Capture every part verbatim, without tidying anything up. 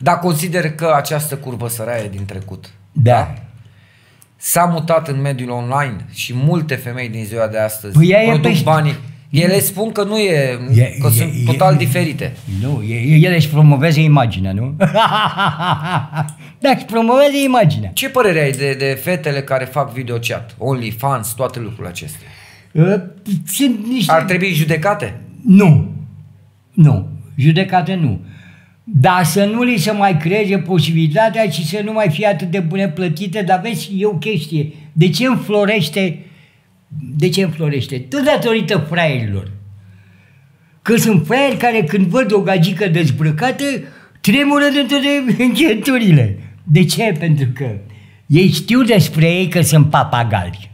Dar consider că această curbă săraie din trecut, Da. da? S-a mutat în mediul online și multe femei din ziua de astăzi Păi ea e produc pe- banii. Ele spun că nu e, E- că e- sunt e- total e- diferite. Nu, e- ele își promovează imaginea, nu? Da, își promovează imaginea. Ce părere ai de, de fetele care fac videochat, OnlyFans, toate lucrurile acestea? Uh, Sunt niște... Ar trebui judecate? Nu. Nu. Judecate nu. Dar să nu li se mai creeze posibilitatea și să nu mai fie atât de bune plătite, dar vezi, e o chestie. De ce înflorește? De ce înflorește? Tot datorită fraierilor. Că sunt fraieri care când văd o gagică dezbrăcată, tremură de toate încheturile. De ce? Pentru că ei știu despre ei că sunt papagali.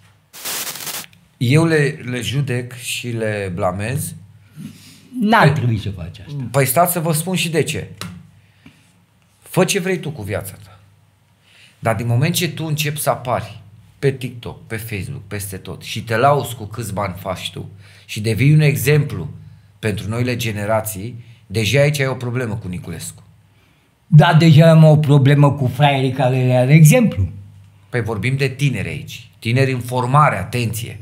Eu le, le judec și le blamez. N-ar trebui să faci asta. Păi stați să vă spun și de ce. Fă ce vrei tu cu viața ta. Dar din moment ce tu începi să apari pe TikTok, pe Facebook, peste tot și te lauzi cu câți bani faci tu și devii un exemplu pentru noile generații, deja aici ai o problemă cu Niculescu. Da, deja am o problemă cu fraierii care le are exemplu. Păi vorbim de tineri aici. Tineri în formare, atenție.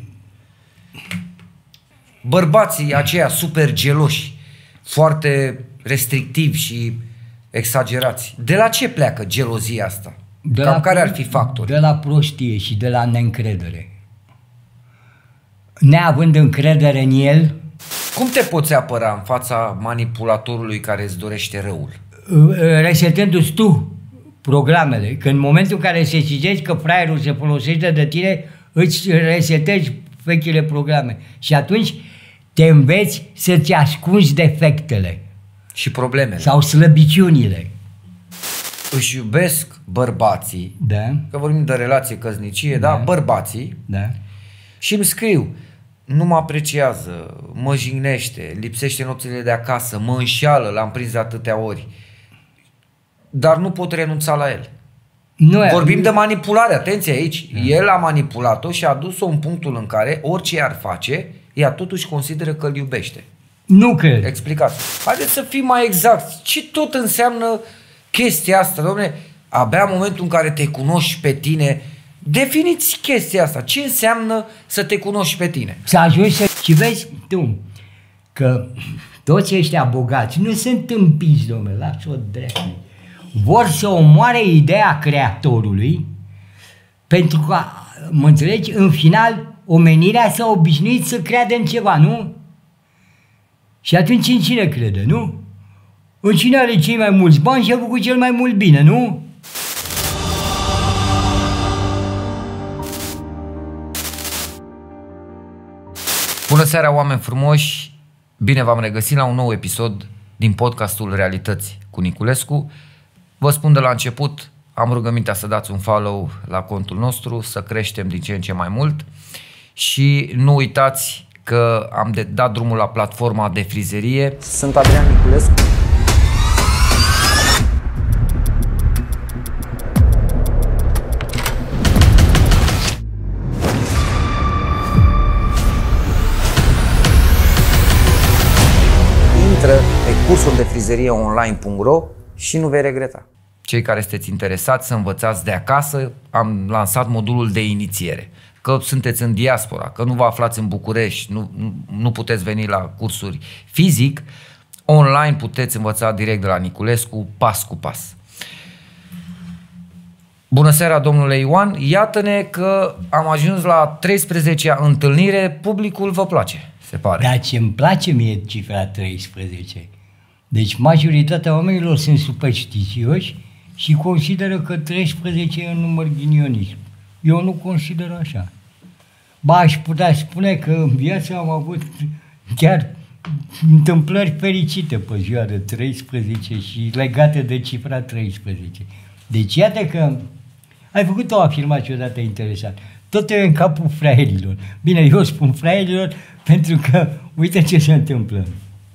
Bărbații aceia super geloși, foarte restrictivi și exagerați. De la ce pleacă gelozia asta? De Cam la, care ar fi factori? De la prostie și de la neîncredere. Neavând încredere în el, Cum te poți apăra în fața manipulatorului care îți dorește răul? resetându-ți tu programele, că în momentul în care se sesizezi că fraierul se folosește de tine, îți resetezi vechile programe. Și atunci te înveți să-ți ascunzi defectele Și problemele. sau slăbiciunile. Își iubesc bărbații, Da? că vorbim de relație căsnicie, da? Da. Bărbații, Da? și îmi scriu, nu mă apreciază, mă jignește, lipsește nopțile de acasă, mă înșeală, l-am prins de atâtea ori. Dar nu pot renunța la el. Nu, Vorbim de manipulare, atenție aici. Da. El a manipulat-o și a adus-o în punctul în care orice ar face, ea totuși consideră că îl iubește. Nu cred. Explicați. Haideți să fim mai exact. Ce tot înseamnă chestia asta, dom'le? Abia în momentul în care te cunoști pe tine, definiți chestia asta. Ce înseamnă să te cunoști pe tine? Să ajungi să... Și vezi tu că toți ăștia bogați nu sunt împiți, domnule, lasă-o drept. Vor să omoare ideea creatorului pentru că, mă înțelegi, în final omenirea s-a obișnuit să creadă în ceva, nu? Și atunci în cine crede, nu? În cine are cei mai mulți bani și a făcut cel mai mult bine, nu? Bună seara, oameni frumoși! Bine v-am regăsit la un nou episod din podcastul Realități cu Niculescu. Vă spun de la început, am rugămintea să dați un follow la contul nostru, să creștem din ce în ce mai mult și nu uitați că am de dat drumul la platforma de frizerie. Sunt Adrian Niculescu. Intră pe cursul de frizerie online punct ro și nu vei regreta. Cei care sunteți interesați să învățați de acasă, am lansat modulul de inițiere. Că sunteți în diaspora, că nu vă aflați în București, nu, nu, nu puteți veni la cursuri fizic, online puteți învăța direct de la Niculescu, pas cu pas. Bună seara, domnule Ioan, iată-ne că am ajuns la treisprezecea întâlnire, publicul vă place, se pare. Dar ce-mi place mie cifra treisprezece. Deci majoritatea oamenilor sunt superstițioși și consideră că treisprezece e un număr ghinionist. Eu nu consider așa. Ba, aș putea spune că în viață am avut chiar întâmplări fericite pe ziua de treisprezece și legate de cifra treisprezece. Deci iată că ai făcut o afirmație odată interesantă. Tot e în capul fraierilor. Bine, eu spun fraierilor pentru că uite ce se întâmplă.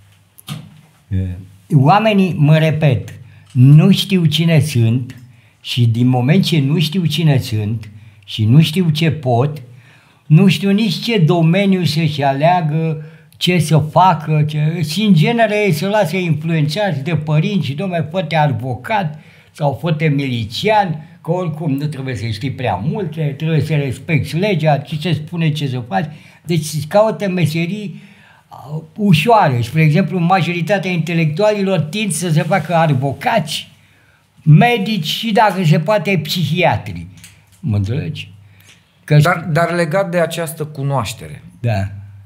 Oamenii, mă repet, nu știu cine sunt și din moment ce nu știu cine sunt și nu știu ce pot, nu știu nici ce domeniu să-și aleagă, ce să facă, ce... și în genere ei se lasă influențați de părinți și dom'le, fă-te avocat sau fă-te milițian, că oricum nu trebuie să știi prea multe, trebuie să respecti legea, ce se spune ce să faci. Deci îți caută meserii uh, ușoare. Spre exemplu, majoritatea intelectualilor tind să se facă avocați, medici și, dacă se poate, psihiatri. Mă înțelegi? Că dar, dar legat de această cunoaștere. Da.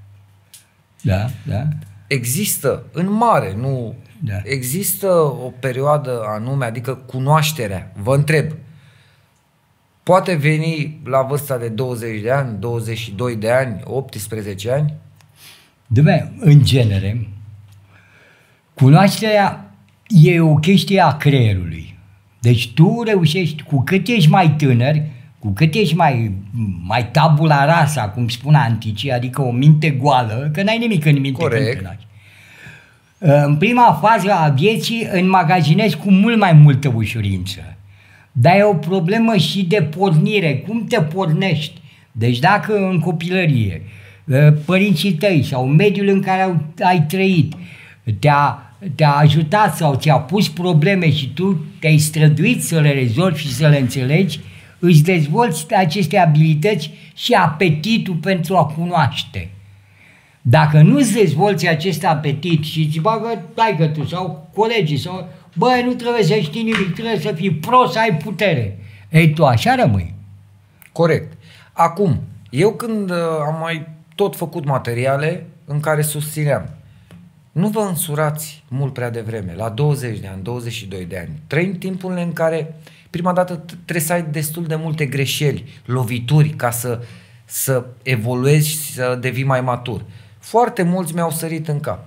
Da, da. Există, în mare, nu... Da. Există o perioadă anume, adică cunoașterea, vă întreb, poate veni la vârsta de douăzeci de ani, douăzeci și doi de ani, optsprezece ani? Dumnezeu, în genere, cunoașterea e o chestie a creierului. Deci tu reușești, cu cât ești mai tânăr, cu cât ești mai, mai tabula rasa, cum spun anticii, adică o minte goală, că n-ai nimic în minte. Corect. În prima fază a vieții înmagazinezi cu mult mai multă ușurință. Dar e o problemă și de pornire. Cum te pornești? Deci dacă în copilărie părinții tăi sau mediul în care ai trăit te-a, te-a ajutat sau ți-a pus probleme și tu te-ai străduit să le rezolvi și să le înțelegi, îți dezvolți aceste abilități și apetitul pentru a cunoaște. Dacă nu-ți dezvolți acest apetit și îți bagă taică tu sau colegii sau băi, nu trebuie să știi nimic, trebuie să fii pro, să ai putere. Ei, tu așa rămâi. Corect. Acum, eu când uh, am mai tot făcut materiale în care susțineam, nu vă însurați mult prea devreme, la douăzeci de ani, douăzeci și doi de ani. Trăim timpurile în care prima dată trebuie să ai destul de multe greșeli, lovituri, ca să, să evoluezi și să devii mai matur. Foarte mulți mi-au sărit în cap.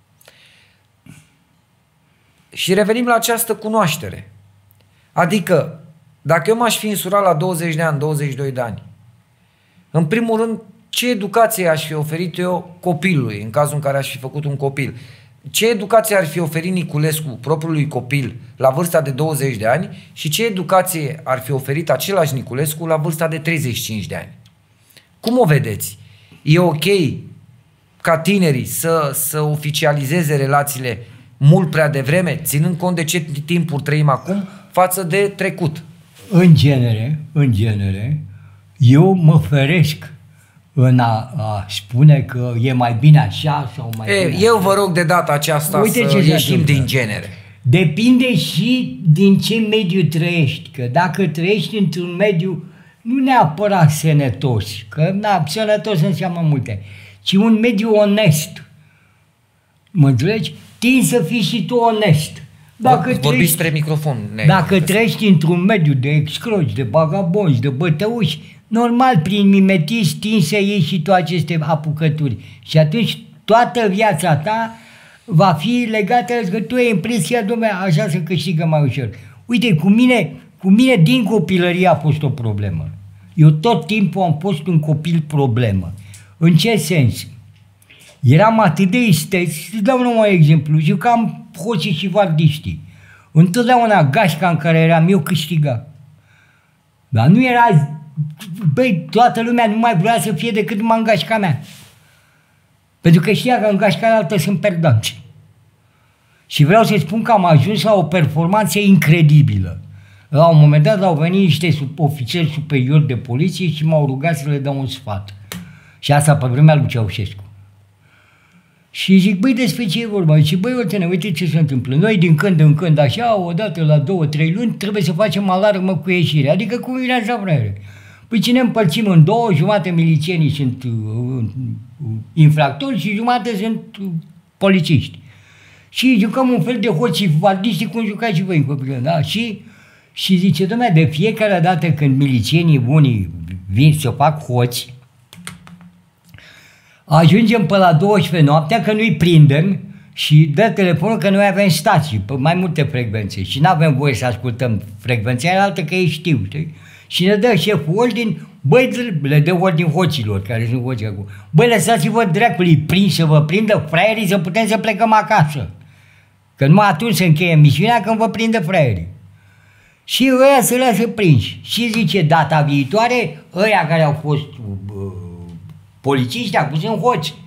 Și revenim la această cunoaștere. Adică, dacă eu m-aș fi însurat la douăzeci de ani, douăzeci și doi de ani, în primul rând, ce educație aș fi oferit eu copilului, în cazul în care aș fi făcut un copil? Ce educație ar fi oferit Niculescu propriului copil la vârsta de douăzeci de ani și ce educație ar fi oferit același Niculescu la vârsta de treizeci și cinci de ani? Cum o vedeți? E ok ca tinerii să, să oficializeze relațiile mult prea devreme, ținând cont de ce timpuri trăim acum față de trecut? În genere, în genere, eu mă feresc în a, a spune că e mai bine așa sau mai e, bine Eu așa. vă rog de data aceasta Uite să ce ieșim din genere. Depinde și din ce mediu trăiești, că dacă trăiești într-un mediu nu neapărat sănătos, că na, sănătos înseamnă multe, ci un mediu onest. Mă înțelegi? Tinzi să fii și tu onest. Dacă vorbiți spre microfon. Ne dacă trăiești într-un mediu de excroci, de bagabonzi, de bătăuși, normal, prin mimetism tinzi să iei și tu aceste apucături. Și atunci toată viața ta va fi legată că tu ai impresia, dom'le, așa să câștigă mai ușor. Uite, cu mine, cu mine din copilărie a fost o problemă. Eu tot timpul am fost un copil problemă. În ce sens? Eram atât de isteț, să dau numai exemplu, jucam hoții și vardiștii. Întotdeauna gașca în care eram eu câștiga. Dar nu era, băi, toată lumea nu mai vrea să fie decât numai în gașca mea. Pentru că știa că în gașca altă sunt perdanți. Și vreau să spun că am ajuns la o performanță incredibilă. La un moment dat au venit niște sub, ofițeri superiori de poliție și m-au rugat să le dau un sfat. Și asta pe vremea lui Ceaușescu. Și zic, băi, despre ce e vorba? Și băi, uite, uite ce se întâmplă. Noi din când în când, așa, odată la două, trei luni, trebuie să facem alarmă cu ieșire. Adică cu mireasa vreme. Păi ce ne împărțim în două, jumate milițienii sunt uh, uh, infractori și jumate sunt uh, polițiști. Și jucăm un fel de hoți vardiști cum jucați și voi în copilă, da? Și, și zice, dom'le, de fiecare dată când milițienii bunii vin să fac hoți, ajungem pe la douăsprezece noaptea că nu-i prindem și dă telefonul că noi avem stații pe mai multe frecvențe și nu avem voie să ascultăm frecvența aia altă că ei știu, știi? Și ne dă șeful ordin, băi, le dă ordin hoților care sunt hoții acum. Băi, lăsați-vă dracului prins să vă prindă fraierii să putem să plecăm acasă. Că numai atunci se încheie misiunea când vă prindă fraierii. Și ăia se lasă prinși. Și zice, data viitoare, ăia care au fost uh, polițiști, acum sunt hoți.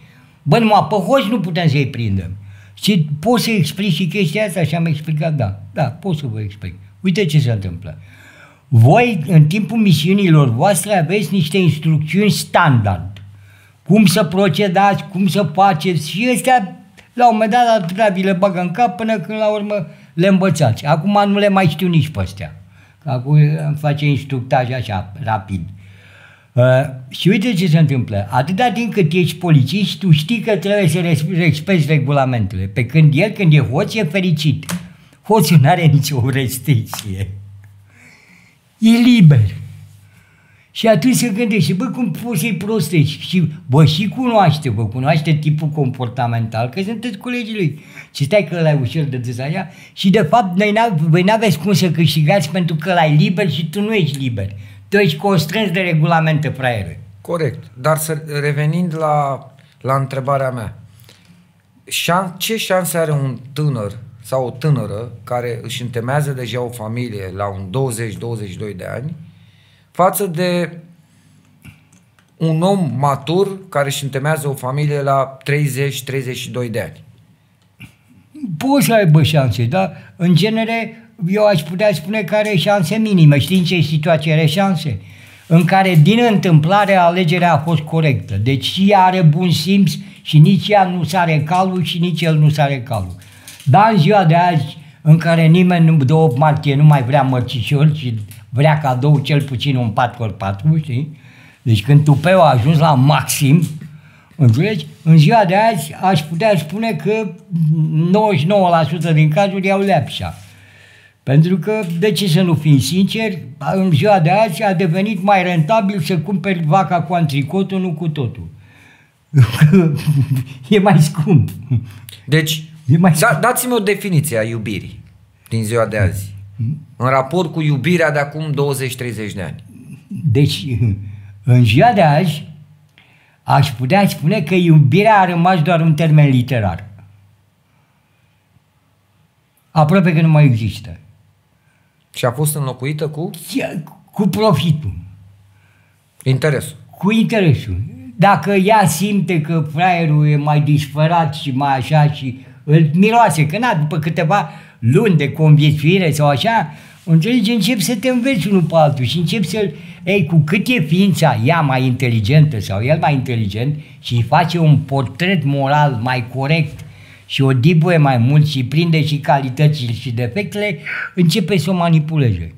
Bă, numai pe hoți nu putem să-i prindem. Și poți să explici și chestia asta? Și am explicat, da, da, pot să vă explic. Uite ce se întâmplă. Voi, în timpul misiunilor voastre, aveți niște instrucțiuni standard. Cum să procedați, cum să faceți și ăstea, la un moment dat, atâta vi le bagă în cap până când la urmă le învățați. Acum nu le mai știu nici pe astea. Acum îmi face instructaj așa, rapid. Uh, și uite ce se întâmplă. Atâta timp cât ești polițist, tu știi că trebuie să respecti regulamentele. Pe când el, când e hoț, e fericit. Hoțul nu are nicio restricție. E liber. Și atunci se gândește, bă, cum poți să-i prostești? Și bă, și cunoaște, vă cunoaște tipul comportamental, că sunteți colegii lui. Și stai că ăla e ușor de dezaia. Și de fapt, voi n-aveți cum să câștigați pentru că ăla e liber și tu nu ești liber. Tu ești constrâns de regulamente, fraiere. Corect. Dar să, revenind la, la întrebarea mea, șan, ce șanse are un tânăr sau o tânără care își întemeiază deja o familie la un douăzeci douăzeci și doi de ani față de un om matur care își întemeiază o familie la treizeci treizeci și doi de ani? Poți să aibă șanse, dar în genere eu aș putea spune că are șanse minime. Știi în ce situație are șanse? În care din întâmplare alegerea a fost corectă. Deci și ea are bun simț și nici ea nu sare calul și nici el nu sare calul. Dar în ziua de azi, în care nimeni de opt martie nu mai vrea mărcișori și vrea cadou cel puțin un patru ori patru, știi? Deci când tupeul a ajuns la maxim, înțelegi? În ziua de azi aș putea spune că nouăzeci și nouă la sută din cazuri iau leapșa. Pentru că, de ce să nu fim sinceri, în ziua de azi a devenit mai rentabil să cumperi vaca cu antricotul, nu cu totul. E mai scump. Deci, mai da, dați-mi o definiție a iubirii din ziua de azi, în raport cu iubirea de acum douăzeci treizeci de ani. Deci, în ziua de azi, aș putea spune că iubirea a rămas doar un termen literar. Aproape că nu mai există. Și a fost înlocuită cu? Cu profitul. Interesul. Cu interesul. Dacă ea simte că fraierul e mai disperat și mai așa și îl miroase, că na, după câteva luni de conviețuire sau așa, înțelegi, începi să te înveți unul pe altul și începi să-l... Ei, cu cât e ființa ea mai inteligentă sau el mai inteligent și îi face un portret moral mai corect și o dibuie mai mult și prinde și calitățile și defectele, începe să o manipuleze.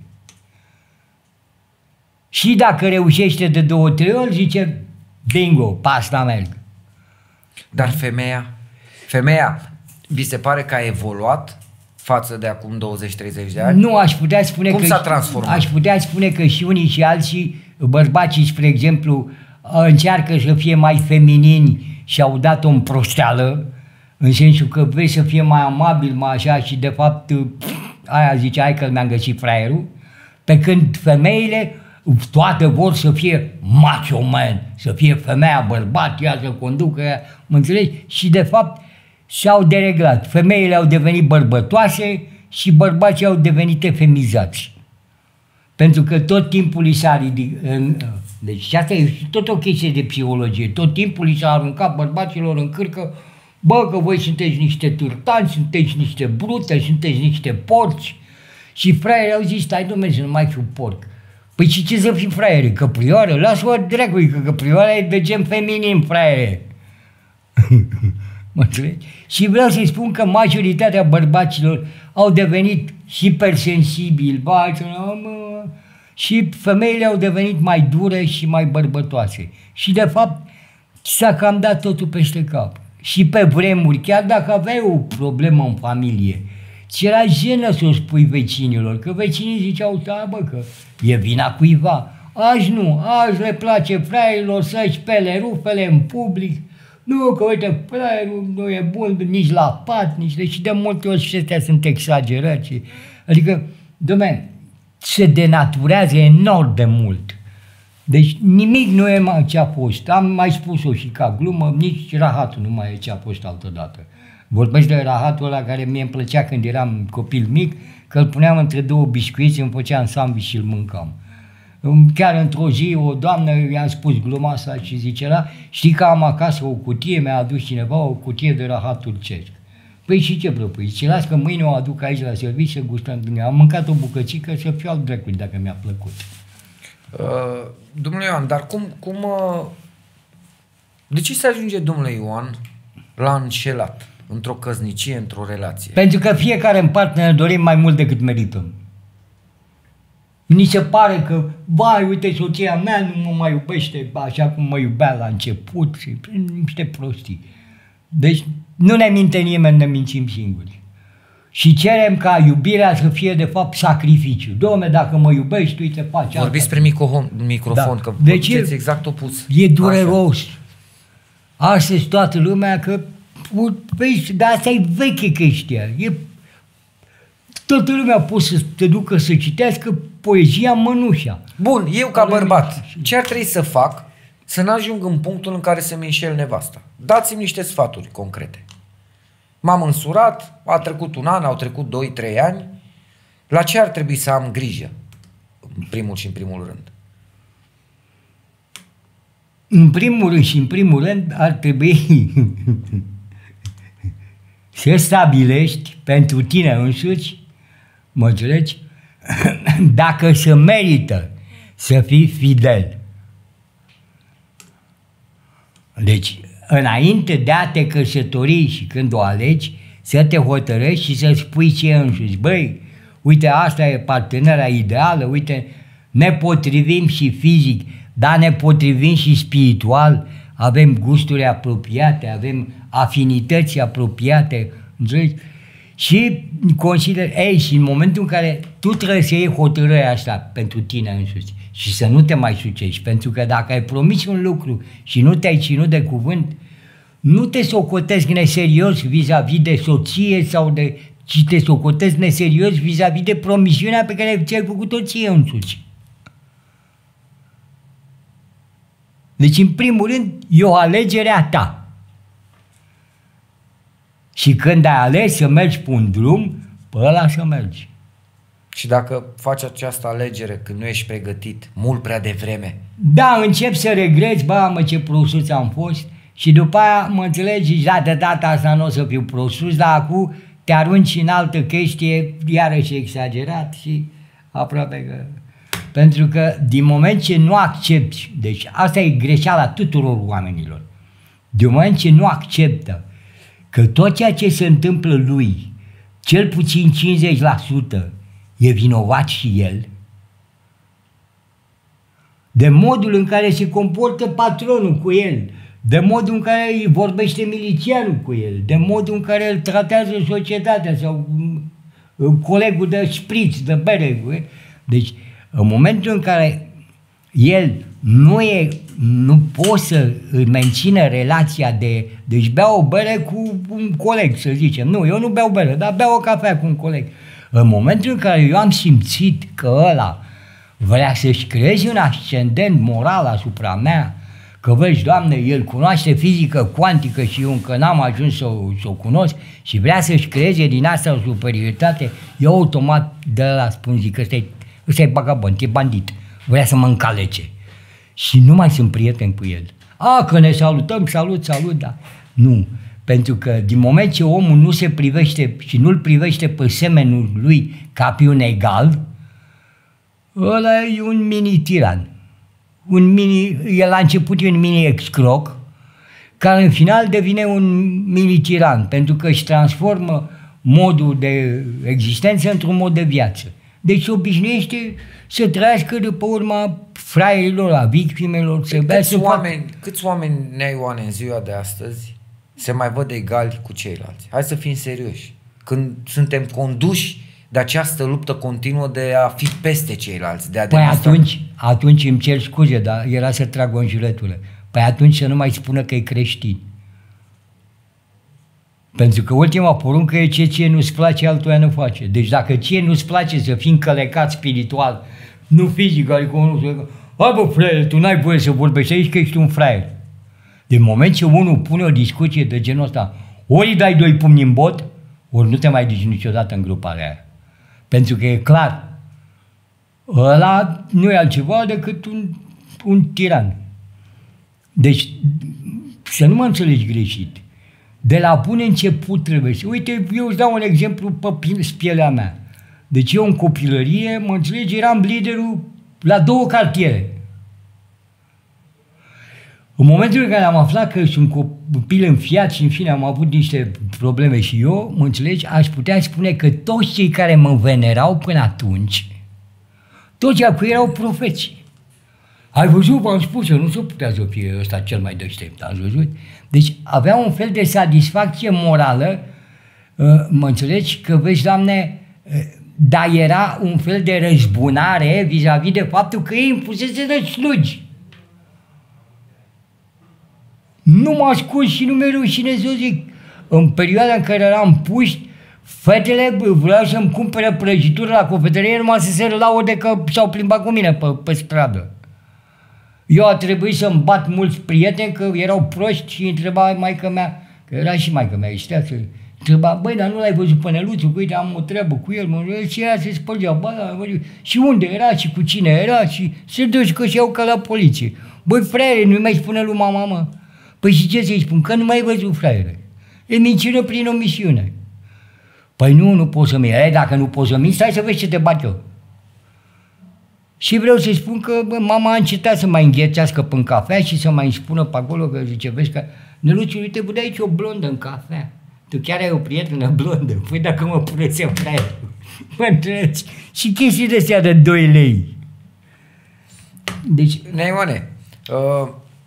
Și dacă reușește de două, trei ori, zice, bingo, pe asta merg. Dar femeia, femeia, vi se pare că a evoluat față de acum douăzeci treizeci de ani? Nu, aș putea spune Cum că... s-a transformat? Aș putea spune că și unii și alții, bărbații, spre exemplu, încearcă să fie mai feminini și au dat-o în prosteală, în sensul că vrei să fie mai amabil, mai așa și de fapt aia zice, hai că mi-am găsit fraierul, pe când femeile toate vor să fie macho man, să fie femeia bărbat, ea să conducă, ea, mă înțelegi? Și de fapt s-au dereglat. Femeile au devenit bărbătoase și bărbații au devenit efemizați. Pentru că tot timpul li s-a ridicat, deci asta e tot o chestie de psihologie, tot timpul li s-a aruncat bărbaților în cârcă, bă, că voi sunteți niște târtani, sunteți niște brute, sunteți niște porci. Și fraierii au zis, stai dom'le, să nu mai fiu porc. Păi și ce să fii fraiere? Căprioară? Lasă-o dracului, că căprioara e de gen feminin, fraiere. Mă înțelegi? Și vreau să-i spun că majoritatea bărbaților au devenit hipersensibili, ba, mă, și femeile au devenit mai dure și mai bărbătoase. Și de fapt s-a cam dat totul peste cap. Și pe vremuri, chiar dacă aveai o problemă în familie, ți era jenă să o spui vecinilor, că vecinii ziceau, da, bă, că e vina cuiva. Azi nu, azi le place fraierilor să-și spele rufele în public. Nu, că uite, fraierul nu e bun nici la pat, nici de... Și de multe ori și astea sunt exagerații. Adică, dom'le, se denaturează enorm de mult. Deci nimic nu e mai ce a fost. Am mai spus-o și ca glumă, nici rahatul nu mai e ce a fost altădată. Vorbesc de rahatul ăla care mie îmi plăcea când eram copil mic, că îl puneam între două biscuiți, îmi făceam sandwich și îl mâncam. Chiar într-o zi, o doamnă, i-am spus gluma asta și zice la, știi că am acasă o cutie, mi-a adus cineva o cutie de rahat turcesc. Păi și ce propui? Zice, las că mâine o aduc aici la serviciu să gustăm din ea. Am mâncat o bucățică să fiu alt dracului dacă mi-a plăcut. Uh, domnule Ioan, dar cum, cum uh, de ce se ajunge, domnule Ioan, la înșelat într-o căsnicie, într-o relație? Pentru că fiecare în parte ne dorim mai mult decât merităm. Ni se pare că, vai, uite, soția mea nu mă mai iubește așa cum mă iubea la început și niște prostii. Deci nu ne minte nimeni, ne mințim singuri. Și cerem ca iubirea să fie de fapt sacrificiu. Dom'le, dacă mă iubești, uite, faci asta. Vorbiți spre microfon, microfon Da. că Deci e, exact opus. E dureros. Astăzi toată lumea că, vezi, dar asta e veche chestia. E, toată lumea poate să te ducă să citească poezia Mănușa. Bun, eu ca bărbat, ce ar trebui să fac să n-ajung în punctul în care să-mi înșel nevasta? Dați-mi niște sfaturi concrete. M-am însurat, a trecut un an, au trecut doi, trei ani. La ce ar trebui să am grijă? În primul și în primul rând. În primul rând și în primul rând ar trebui să stabilești pentru tine însuți, mă înțelegi, dacă se merită să fii fidel. Deci, înainte de a te căsători și când o alegi, să te hotărăști și să spui ție însuți, băi, uite, asta e partenera ideală, uite, ne potrivim și fizic, dar ne potrivim și spiritual, avem gusturi apropiate, avem afinități apropiate, înțelegi? Și consider, ei, și în momentul în care tu trebuie să iei hotărârea asta pentru tine însuți și să nu te mai sucești, pentru că dacă ai promis un lucru și nu te-ai ținut de cuvânt, nu te socotesc neserios vis-a-vis de soție sau de, ci te socotesc neserios vis-a-vis de promisiunea pe care ți-ai făcut-o ție însuți. Deci, în primul rând, e o alegere a ta. Și când ai ales să mergi pe un drum, pe ăla să mergi. Și dacă faci această alegere când nu ești pregătit, mult prea devreme? Da, încep să regreți, bă, mă, ce prostuț am fost, și după aia mă înțelegi, și de data asta nu o să fiu prostuț, dar acum te arunci în altă chestie, iarăși exagerat și aproape că... Pentru că din moment ce nu accepti, deci asta e greșeala tuturor oamenilor, din moment ce nu acceptă că tot ceea ce se întâmplă lui, cel puțin cincizeci la sută, e vinovat și el, de modul în care se comportă patronul cu el, de modul în care îi vorbește milițianul cu el, de modul în care îl tratează societatea sau colegul de șpriț, de bere. Deci, în momentul în care el nu e, nu poate să mențină relația de, deci bea o bere cu un coleg, să zicem. Nu, eu nu beau bere, dar beau o cafea cu un coleg. În momentul în care eu am simțit că ăla vrea să-și creeze un ascendent moral asupra mea, că vezi, Doamne, el cunoaște fizică cuantică și eu încă n-am ajuns să o, să o cunosc și vrea să-și creeze din asta o superioritate, eu automat de la spun, zic, ăsta e, ăsta e bagabond, e bandit, vrea să mă încalece. Și nu mai sunt prieten cu el. A, că ne salutăm, salut, salut, da. Nu, pentru că din moment ce omul nu se privește și nu-l privește pe semenul lui ca pe un egal, ăla e un mini-tiran. Un mini, el la început e un mini-excroc, care în final devine un mini-tiran, pentru că își transformă modul de existență într-un mod de viață. Deci se obișnuiește să trăiască după urma fraierilor, a victimelor, să bea să oameni, fac... Câți oameni, Nea Ioane, în ziua de astăzi se mai văd egali cu ceilalți? Hai să fim serioși. Când suntem conduși de această luptă continuă de a fi peste ceilalți, de a Păi demonstra... atunci, atunci îmi cer scuze, dar era să trag o înjurătură. Păi atunci să nu mai spună că e creștin. Pentru că ultima poruncă e ce ție nu-ți place, altuia nu face. Deci dacă ție nu-ți place să fii încălecat spiritual, nu fizic, adică unul să... Hai bă, fraier, tu n-ai voie să vorbești aici că ești un fraier. Din moment ce unul pune o discuție de genul ăsta, ori îi dai doi pumni în bot, ori nu te mai duci niciodată în gruparea aia. Pentru că e clar ăla nu e altceva decât un, un tiran. Deci, să nu mă înțelegi greșit. De la bun început trebuie să... Uite, eu îți dau un exemplu pe pielea mea. Deci eu în copilărie, mă înțelegi, eram liderul la două cartiere. În momentul în care am aflat că sunt copil înfiat și în fine am avut niște probleme și eu, mă înțelegi, aș putea spune că toți cei care mă venerau până atunci, toți acui erau profeți. Ai văzut, v-am spus, eu nu se putea să fie ăsta cel mai deștept, ați văzut? Deci avea un fel de satisfacție morală, mă înțelegi, că vezi, Doamne, dar era un fel de răzbunare vis-a-vis de faptul că ei îmi pusese de slugi. Nu mă ascult și nu mi-e rușine să zic. În perioada în care eram puști, fetele vreau să-mi cumpere prăjituri la cofetărie numai să se laude că s-au plimbat cu mine pe, pe stradă. Eu a trebuit să-mi bat mulți prieteni că erau proști și întreba maică mea, că era și maică mea, știa să... Întreba, băi, dar nu l-ai văzut pe Neluțu, că uite, am o treabă cu el, mă, și ea se spărgea, bă, da, și unde era, și cu cine era, și se duce că și iau ca la poliție. Băi, fraiere, nu-i mai spune lui mama, mă. Păi și ce să-i spun? Că nu mai ai văzut, fraiere. E minciună prin omisiune. Păi nu, nu poți să mi e, dacă nu poți să mi stai să vezi ce te bat eu. Și vreau să-i spun că bă, mama a încetat să mai înghețească până cafea și să mai îmi spună pe acolo că zice, vezi că, Neluțu, uite, bă, de aici o blondă în cafea. Tu chiar ai o prietenă blondă? Păi dacă mă puneți eu fraier, mă întreci. Și chestii de astea de doi lei. Deci... Neimane, uh,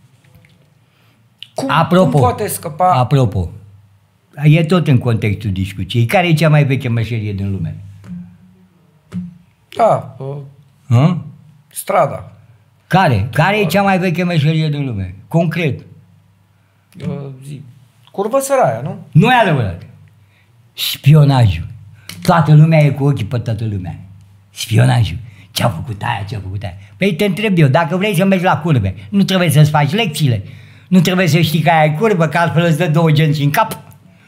cum, apropo, cum poate scăpa... Apropo, e tot în contextul discuției. Care e cea mai veche meșerie din lume? Da, uh, Hă? strada. Care? Care e cea mai veche meșerie din lume? Concret. Uh, zi. Curbă săraia, nu? Nu e adevărat. Spionajul. Toată lumea e cu ochii pe toată lumea. Spionajul. Ce-a făcut aia, ce-a făcut aia? Păi te întreb eu, dacă vrei să mergi la curbe, nu trebuie să-ți faci lecțiile. Nu trebuie să știi că aia e curbă, că altfel îți dă două genți în cap.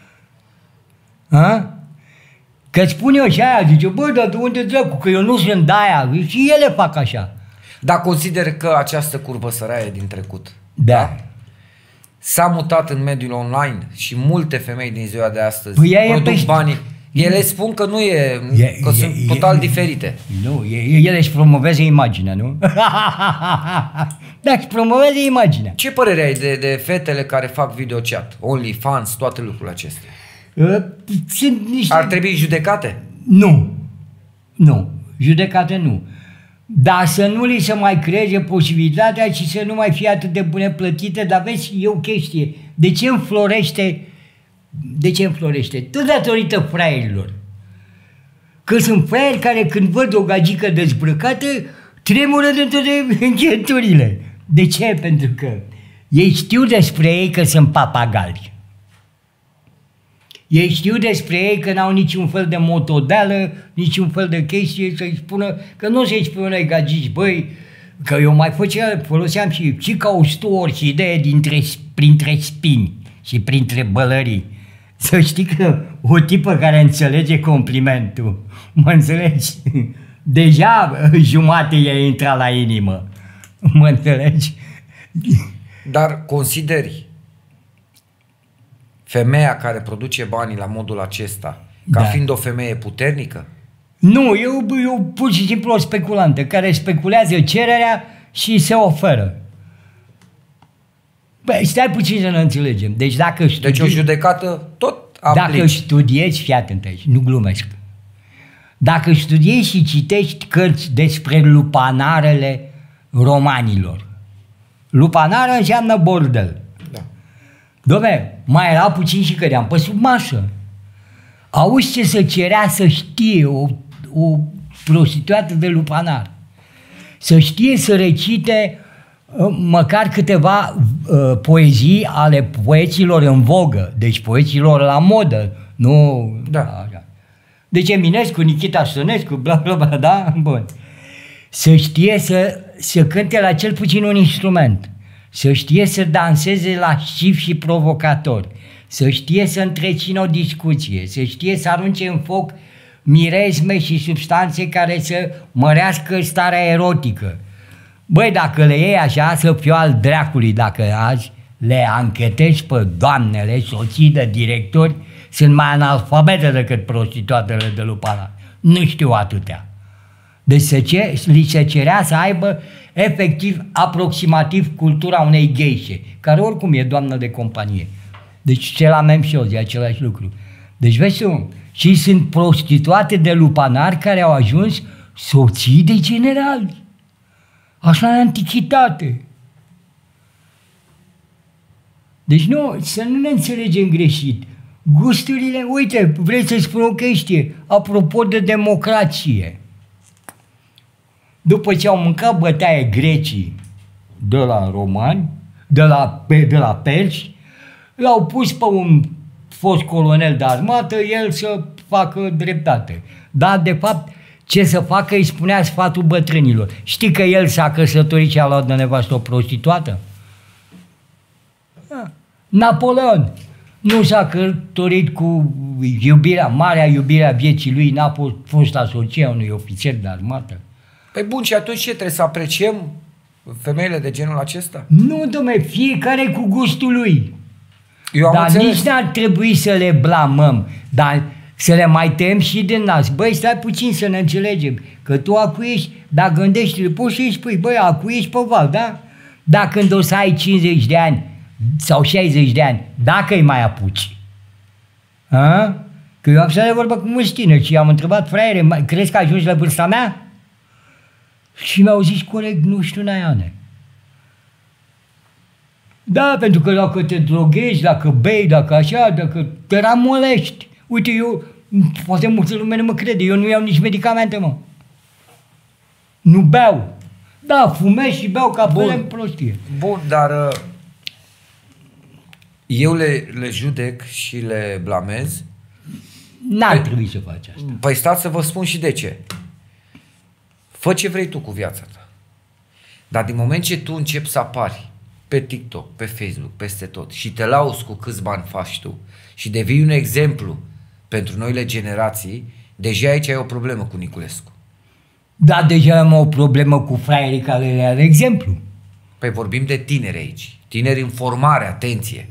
Hă? Că spun eu și aia, zice, bă, dar de unde dracu, că eu nu sunt de aia. Și ele fac așa. Dar consider că această curbă săraia e din trecut. Da. da? S-a mutat în mediul online și multe femei din ziua de astăzi păi produc pești. banii. Ele spun că nu e, e că e, sunt e, total e, diferite. Nu, e, ele își promovează imaginea, nu? Da, își promovează imaginea. Ce părere ai de, de fetele care fac videochat, OnlyFans, toate lucrurile acestea? Uh, sunt niște... Ar trebui judecate? Nu. Nu. Judecate nu. Dar să nu li se mai creeze posibilitatea și să nu mai fie atât de bune plătite, dar vezi, e o chestie. De ce înflorește? De ce înflorește? Tot datorită fraierilor. Că sunt fraieri care când văd o gagică dezbrăcată, tremură de toate încheturile. De ce? Pentru că ei știu despre ei că sunt papagali. Ei știu despre ei că n-au niciun fel de motodeală, niciun fel de chestie să-i spună, că nu să-i spună unei gagici, băi, că eu mai făceam, foloseam și, și ca o stu orhidee dintre, printre spini și printre bălării. Să știi că o tipă care înțelege complimentul, mă înțelegi? Deja jumate i-a intrat la inimă, mă înțelegi? Dar consideri femeia care produce banii la modul acesta ca Da. fiind o femeie puternică? Nu, eu, eu pur și simplu o speculantă care speculează cererea și se oferă. Băi, stai puțin să ne înțelegem. Deci dacă studi... Deci o judecată tot aplici. Dacă studiezi, fii atent aici, nu glumesc. Dacă studiezi și citești cărți despre lupanarele romanilor, lupanară înseamnă bordel. Da. Dom'le, mai era puțin și cădeam pe sub masă. Auzi ce să cerea să știe o, o prostituată de lupanar. Să știe să recite uh, măcar câteva uh, poezii ale poeților în vogă, deci poeților la modă, nu... Da. Așa. Deci Eminescu, Nichita Stănescu, bla bla bla, da? Bun. Să știe să, să cânte la cel puțin un instrument, să știe să danseze lasciv și provocator, să știe să întrețină o discuție, să știe să arunce în foc miresme și substanțe care să mărească starea erotică. Băi, dacă le iei așa, să fiu al dracului, dacă azi le anchetezi pe doamnele, soții de directori, sunt mai analfabete decât prostituatele de Lupana. Nu știu atâtea. Deci se ce, li se cerea să aibă efectiv, aproximativ cultura unei geișe, care oricum e doamnă de companie. Deci ce la mem și e același lucru. Deci vezi tu, și sunt prostituate de lupanari care au ajuns soții de generali. Așa în antichitate. Deci nu, să nu ne înțelegem greșit. Gusturile, uite, vreți să spun o chestie, apropo de democrație. După ce au mâncat bătaie grecii de la romani, de la, de la perși, l-au pus pe un fost colonel de armată, el să facă dreptate. Dar, de fapt, ce să facă îi spunea sfatul bătrânilor. Știi că el s-a căsătorit și a luat de nevastă o prostituată? Napoleon nu s-a căsătorit cu iubirea, marea iubirea vieții lui, n-a fost asocia unui ofițer de armată. Păi bun, și atunci ce, trebuie să apreciem femeile de genul acesta? Nu, dom'le, fiecare cu gustul lui. Eu am dar înțeles. Nici n-ar trebui să le blamăm, dar să le mai tem și din nas. Băi, stai puțin să ne înțelegem, că tu acuiești, dar gândește-te, poți să-i spui, băi, acuiești pe val, da? Dar când o să ai cincizeci de ani sau șaizeci de ani, dacă îi mai apuci. A? Că eu am stat de vorbă cu mulți tineri și am întrebat, fraiere, crezi că ajungi la vârsta mea? Și mi-au zis corect, nu știu, Naiane. Da, pentru că dacă te droghezi, dacă bei, dacă așa, dacă te ramolești. Uite, eu, poate multă lume nu mă crede, eu nu iau nici medicamente, mă. Nu beau. Da, fumez și beau ca pe în prostie. Bun, dar eu le, le judec și le blamez. N-ar păi, trebui să faci asta. Păi stați să vă spun și de ce. Fă ce vrei tu cu viața ta. Dar din moment ce tu începi să apari pe TikTok, pe Facebook, peste tot și te lauzi cu câți bani faci tu și devii un exemplu pentru noile generații, deja aici ai o problemă cu Niculescu. Da, deja am o problemă cu fraierii care le are exemplu. Păi vorbim de tineri aici. Tineri în formare, atenție.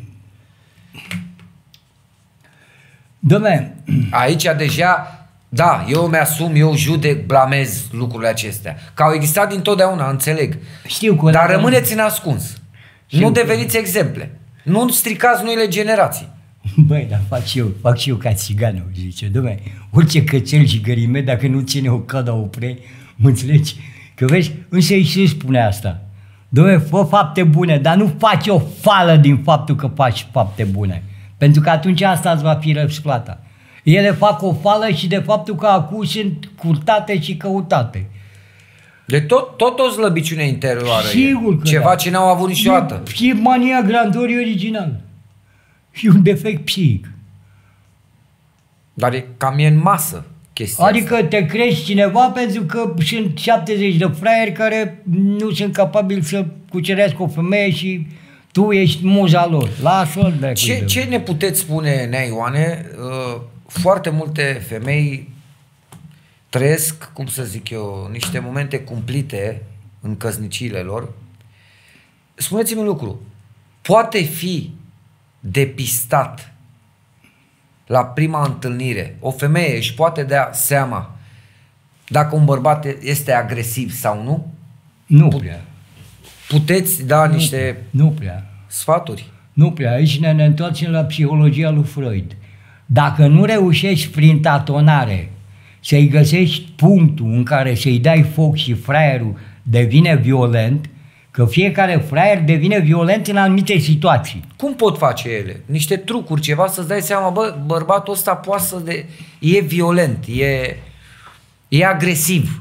Dom'le, aici deja, da, eu mi-asum, eu judec, blamez lucrurile acestea. Că au existat dintotdeauna, înțeleg. Știu că dar rămâneți în ascuns. Știu nu că... deveniți exemple. Nu stricați noile generații. Băi, dar fac și eu, fac și eu ca țiganul, zice, dom'le, orice cățel și gărime, dacă nu ține o cada opre, mă înțelegi? Că vezi, însă și spune asta. Dom'le, fă fapte bune, dar nu faci o fală din faptul că faci fapte bune. Pentru că atunci asta îți va fi răsplata. Ele fac o fală și de faptul că acum sunt curtate și căutate. De tot, tot o slăbiciune interioară. Sigur că ceva da. ce n-au avut niciodată. Și mania grandorii original. Și un defect psihic. Dar e cam e în masă chestia Adică asta. te crești cineva pentru că sunt șaptezeci de fraieri care nu sunt capabili să cucerească o femeie și tu ești muza lor. Lasă-l de Ce, ce ne puteți spune, Nea Ioane? Uh, foarte multe femei trăiesc, cum să zic eu, niște momente cumplite în căsniciile lor. Spuneți-mi un lucru. Poate fi depistat la prima întâlnire, o femeie își poate da seama dacă un bărbat este agresiv sau nu? Nu prea. Puteți da nu, niște nu prea. sfaturi? Nu prea. Aici ne, ne întoarcem la psihologia lui Freud. Dacă nu reușești prin tatonare să-i găsești punctul în care să-i dai foc și fraierul devine violent, că fiecare fraier devine violent în anumite situații. Cum pot face ele? Niște trucuri, ceva, să-ți dai seama, bă, bărbatul ăsta poate să de... e violent, e, e agresiv.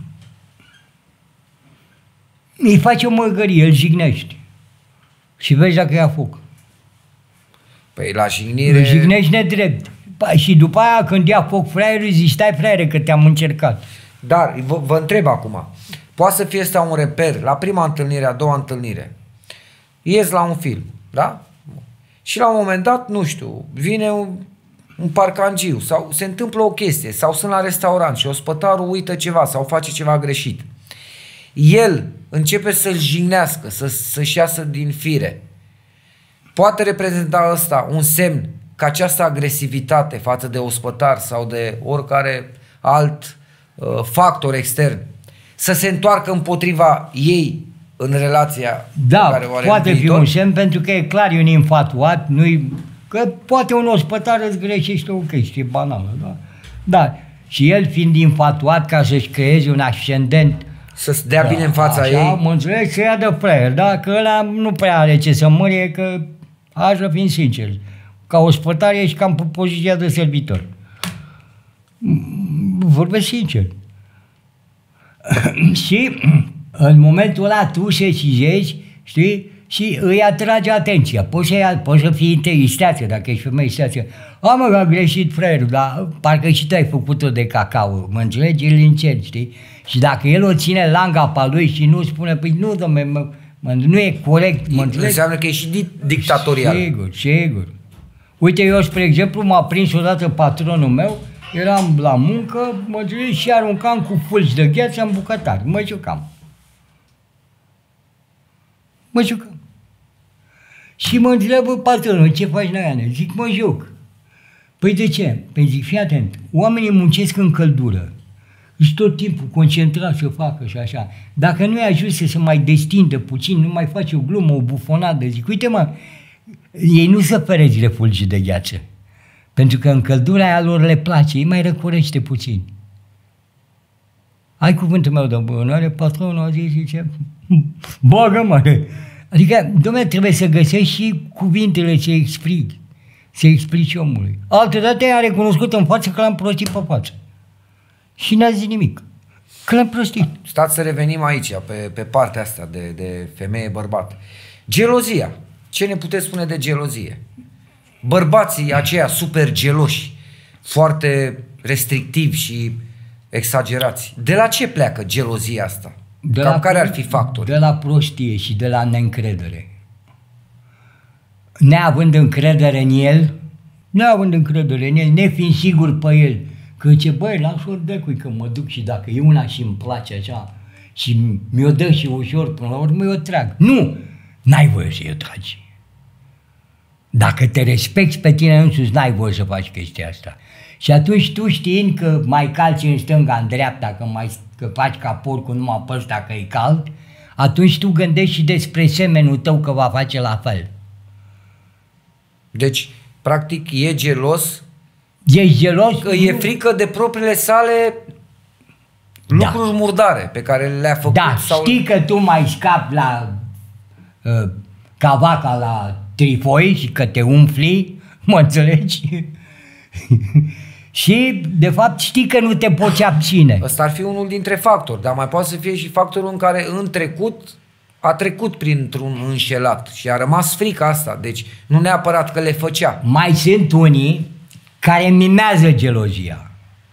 Îi faci o măgărie, îl jignești. Și vezi dacă ia foc. Păi la jignire... Îl jignești nedrept. Păi, și după aia când ia foc fraierul, zici, stai fraiere că te-am încercat. Dar vă, vă întreb acum, poate să fie asta un reper la prima întâlnire, a doua întâlnire. Ies la un film, da? Și la un moment dat, nu știu, vine un, un parcangiu sau se întâmplă o chestie sau sunt la restaurant și ospătarul uită ceva sau face ceva greșit. El începe să-l jignească, să, să-și iasă din fire. Poate reprezenta ăsta un semn că această agresivitate față de ospătar sau de oricare alt uh, factor extern să se întoarcă împotriva ei în relația da, pe care o are poate în fi un semn, pentru că e clar, e un infatuat, nu-i, că poate un ospătar îți greșește o chestie banală, da? Da, și el fiind infatuat ca să-și creeze un ascendent, să-ți dea da, bine în fața așa, ei. mă înțeleg, să ia de fraier, da? Că ăla nu prea are ce să mărie, că hai să fim sinceri, ca ospătar ești cam pe poziția de servitor. Vorbesc sincer. Și în momentul ăla tu se cizezi, știi, și îi atrage atenția. Poți să, poți să fii isteață, dacă ești femeie isteață. A, mă, a greșit fraierul, dar parcă și tu ai făcut-o de cacao, mă înțelegi? Îl încerci, știi? Și dacă el o ține langa pe lui și nu spune, păi nu, dom'le, mă, mă, nu e corect, mă înțelegi? Înseamnă că e și di dictatorial. Sigur, sigur. Uite, eu, spre exemplu, m-a prins odată patronul meu, eram la muncă, mă înțelegi, și aruncam cu fulgi de gheață în bucătari. Mă jucam. Mă jucam. Și mă întreabă patronul, ce faci, Naiane? Zic, mă joc. Păi de ce? Păi zic, fii atent, oamenii muncesc în căldură. Și tot timpul concentrat să facă și așa. Dacă nu-i ajuns să se mai destindă puțin, nu mai face o glumă, o bufonadă, zic, uite mă, ei nu se fereți de fulgi de gheață. Pentru că în căldura aia lor le place, ei mai răcorește puțin. Ai cuvântul meu de onoare, patronul a zis, zice, bagă mare. Adică, dom'le, trebuie să găsești și cuvintele ce explici, să explici omului. Altădată i-a recunoscut în față că l-am prostit pe față. Și n-a zis nimic. Că l-am prostit. Stați să revenim aici, pe, pe partea asta de, de femeie-bărbat. Gelozia. Ce ne puteți spune de gelozie? Bărbații aceia super geloși, foarte restrictivi și exagerați. De la ce pleacă gelozia asta? De Cam la, care ar fi factori? De la prostie și de la neîncredere. Neavând încredere în el, neavând încredere în el, nefiind sigur pe el, că ce băi, las-o decui că mă duc și dacă e una și îmi place așa și mi-o dă și ușor, până la urmă eu trag. Nu! N-ai voie să-i o tragi. Dacă te respecti pe tine însuți, n-ai voie să faci chestia asta. Și atunci tu, știind că mai calci în stânga, în dreapta, că, mai, că faci ca porcul numai pe ăsta că e cald, atunci tu gândești și despre semenul tău că va face la fel. Deci, practic, e gelos. Ești gelos? Că e frică de propriile sale lucruri da. murdare pe care le-a făcut. Da, sau... știi că tu mai scapi la uh, cavaca la trifoi și că te umfli, mă înțelegi? Și, de fapt, știi că nu te poți abține. Ăsta ar fi unul dintre factori, dar mai poate să fie și factorul în care în trecut a trecut printr-un înșelat și a rămas frica asta. Deci, nu neapărat că le făcea. Mai sunt unii care mimează gelozia.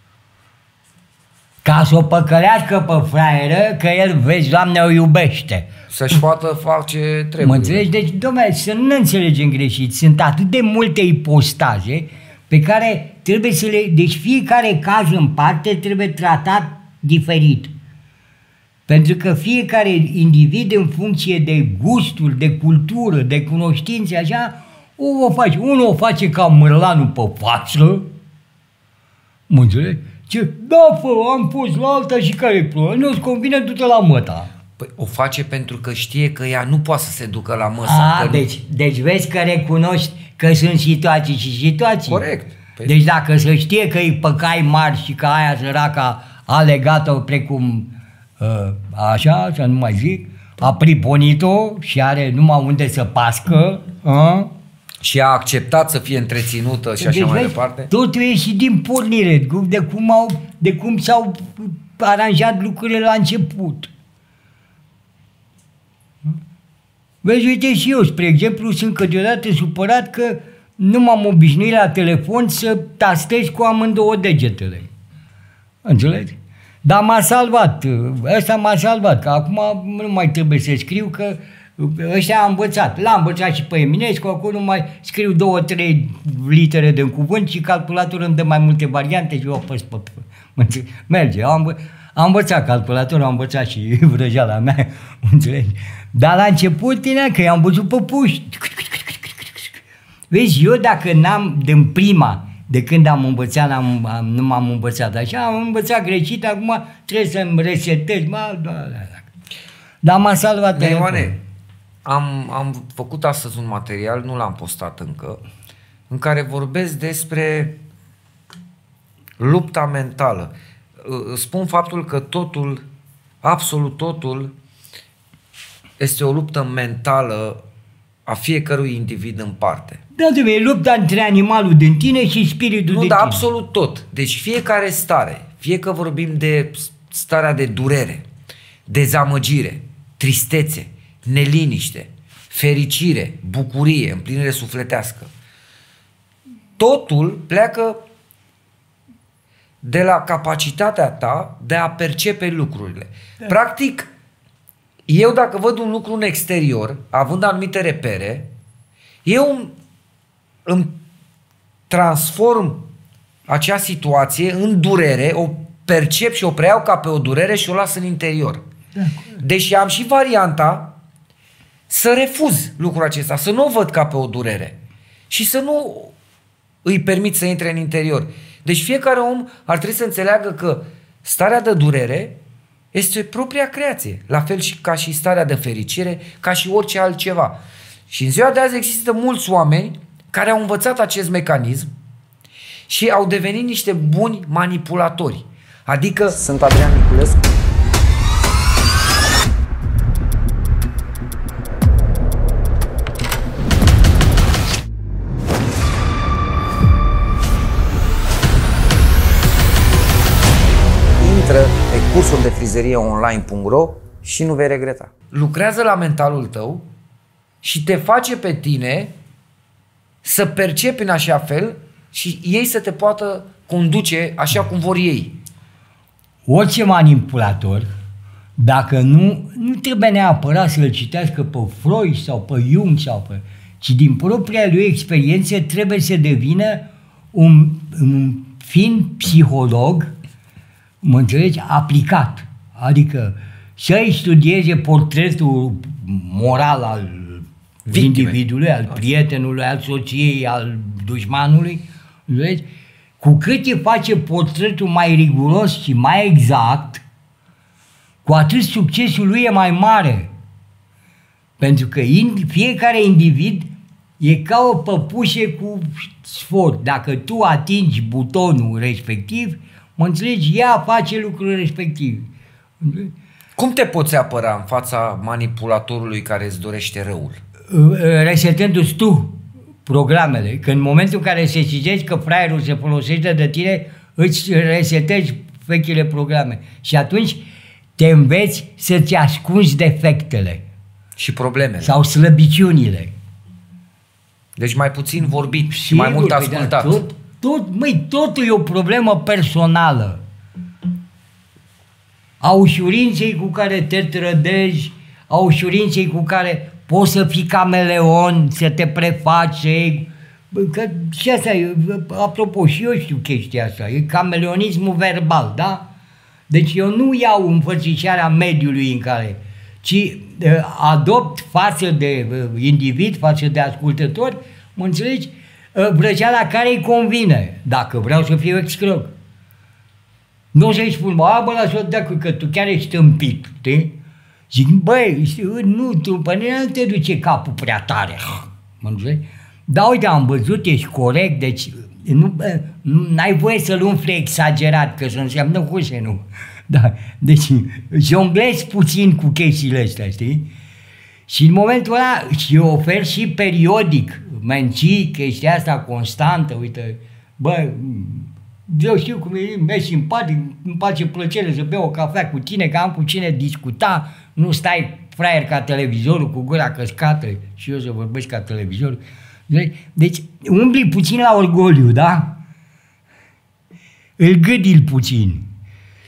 Ca să o păcălească pe fraieră, că el, vezi, Doamne, o iubește. Să-și poată face trebuie. Mă înțelegi? Deci, dom'le, să nu ne înțelegem greșit. Sunt atât de multe ipostaze pe care trebuie să le... Deci fiecare caz în parte trebuie tratat diferit. Pentru că fiecare individ, în funcție de gusturi, de cultură, de cunoștințe, așa, o, o face. Unul o face ca mărlanul pe față. Mă înțelegi? Ce? Da, fă, am pus la alta și care-i problema? Nu-ți convine, du-te la măta. Păi o face pentru că știe că ea nu poate să se ducă la măsă. A, deci, deci vezi că recunoști că sunt situații și situații. Corect. Păi... Deci dacă se știe că îi păcai mari și că aia săraca a legat-o precum uh, așa, să nu mai zic, a priponit-o și are numai unde să pască, uh? Și a acceptat să fie întreținută și așa deci, mai vezi, departe. totul e și din pornire, de cum, au, de cum s-au aranjat lucrurile la început. Vezi, uite și eu, spre exemplu, sunt câteodată supărat că nu m-am obișnuit la telefon să tastez cu amândouă degetele. Înțelegi? Dar m-a salvat, ăsta m-a salvat, că acum nu mai trebuie să scriu, că ăștia am învățat. L-am învățat și pe Eminescu, acolo mai scriu două, trei litere din cuvânt și calculatorul îmi dă mai multe variante și eu apăs pe... Merge, am, am învățat calculatorul, am învățat și vrăjeala mea, înțelegi? Dar la început, tine, că i-am văzut pe puși. Vezi, eu dacă n-am, din prima, de când am învățat, am, am, nu m-am învățat așa, am învățat greșit, acum trebuie să-mi resetez, mă, da, da, da. Dar m-a salvat telefonul. Am, am făcut astăzi un material, nu l-am postat încă, în care vorbesc despre lupta mentală. Spun faptul că totul, absolut totul, este o luptă mentală a fiecărui individ în parte. Da, e lupta între animalul din tine și spiritul nu, din da, tine. absolut tot. Deci fiecare stare, fie că vorbim de starea de durere, dezamăgire, tristețe, neliniște, fericire, bucurie, împlinire sufletească, totul pleacă de la capacitatea ta de a percepe lucrurile. Da. Practic, eu dacă văd un lucru în exterior, având anumite repere, eu îmi transform acea situație în durere, o percep și o preiau ca pe o durere și o las în interior. Da. Deși am și varianta să refuz lucrul acesta, să nu o văd ca pe o durere și să nu îi permit să intre în interior. Deci fiecare om ar trebui să înțeleagă că starea de durere este propria creație, la fel și ca și starea de fericire, ca și orice altceva. Și în ziua de azi există mulți oameni care au învățat acest mecanism și au devenit niște buni manipulatori. Adică... Sunt Adrian Niculescu. Intră pe cursul de frizerie online punct ro și nu vei regreta. Lucrează la mentalul tău și te face pe tine să percepi în așa fel și ei să te poată conduce așa cum vor ei. Orice manipulator, dacă nu, nu trebuie neapărat să-l citească pe Freud sau pe Jung sau pe... ci din propria lui experiență trebuie să devină un, un fiind psiholog, mă înțelegi, aplicat. Adică să-i studieze portretul moral al victime, individului, al prietenului, al soției, al dușmanului, vezi? Cu cât îi face portretul mai riguros și mai exact, cu atât succesul lui e mai mare. Pentru că fiecare individ e ca o păpușă cu sfor. Dacă tu atingi butonul respectiv, mă înțelegi, ea face lucrul respectiv. Cum te poți apăra în fața manipulatorului care îți dorește răul? Resetându-ți tu programele. Că în momentul în care sesizezi că fraierul se folosește de tine, îți resetezi vechile programe. Și atunci te înveți să-ți ascunzi defectele. Și problemele. Sau slăbiciunile. Deci mai puțin vorbit și, și mai mult ascultat. Da, tot, tot, măi, totul e o problemă personală. A ușurinței cu care te trădezi, a ușurinței cu care poți să fii cameleon, să te prefaci, că și asta e, apropo, și eu știu chestia asta, e cameleonismul verbal, da? Deci eu nu iau înfățișarea mediului în care, ci adopt față de individ, față de ascultător, mă înțelegi, vrăjeala care îi convine, dacă vreau să fiu exclog. Nu o să-i spun, bă, bă, lasă-o dacă că tu chiar ești tâmpit, știi? Zic, băi, nu, tu, pe mine nu te duce capul prea tare, mă înțelegi? Da, uite, am văzut, ești corect, deci nu, n-ai voie să-l umfle exagerat, că să înseamnă huse, nu. Da, deci jonglezi puțin cu chestiile astea, știi? Și în momentul ăla și eu ofer și periodic, menții chestia asta constantă, uite, bă, eu știu cum e, e simpatic, îmi face plăcere să beau o cafea cu tine, că am cu cine discuta, nu stai fraier ca televizorul cu gura căscată și eu să vorbesc ca televizorul. Deci umbli puțin la orgoliu, da? Îl gâdil puțin.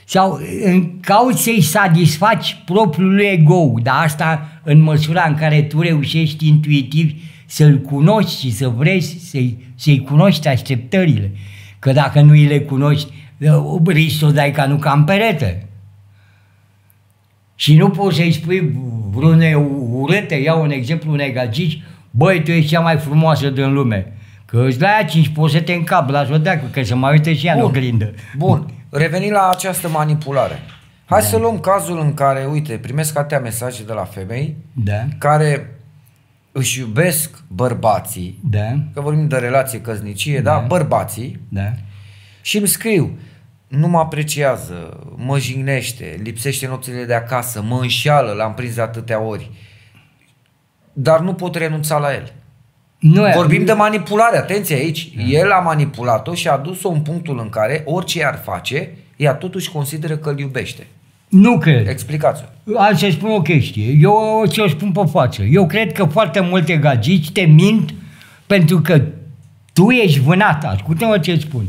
sau în, cauți să-i satisfaci propriul ego, dar asta în măsura în care tu reușești intuitiv să-l cunoști și să vrei să-i, să-i cunoști așteptările. Că dacă nu îi le cunoști, risci să o dai ca nu ca în perete. Și nu poți să-i spui vreune urâte, iau un exemplu unei gagici, băi, tu ești cea mai frumoasă din lume. Că îți dai aia cinci, poți să te încap, lasă-o deacu, că să mai uite și ea în oglindă. Bun, revenind la această manipulare. Hai da. să luăm cazul în care, uite, primesc atâtea mesaje de la femei da. care își iubesc bărbații, da. că vorbim de relație, căsnicie, da, da? bărbații, da. și îmi scriu, nu mă apreciază, mă jignește, lipsește nopțile de acasă, mă înșeală, l-am prins de atâtea ori, dar nu pot renunța la el. Nu vorbim e... de manipulare, atenție aici, da. El a manipulat-o și a adus-o în punctul în care orice ar face, ea totuși consideră că îl iubește. Nu cred. Explicați-o. Hai să spun o chestie. Eu o să o spun pe față. Eu cred că foarte multe gagici te mint pentru că tu ești vânat. Ascultă-mă ce spun.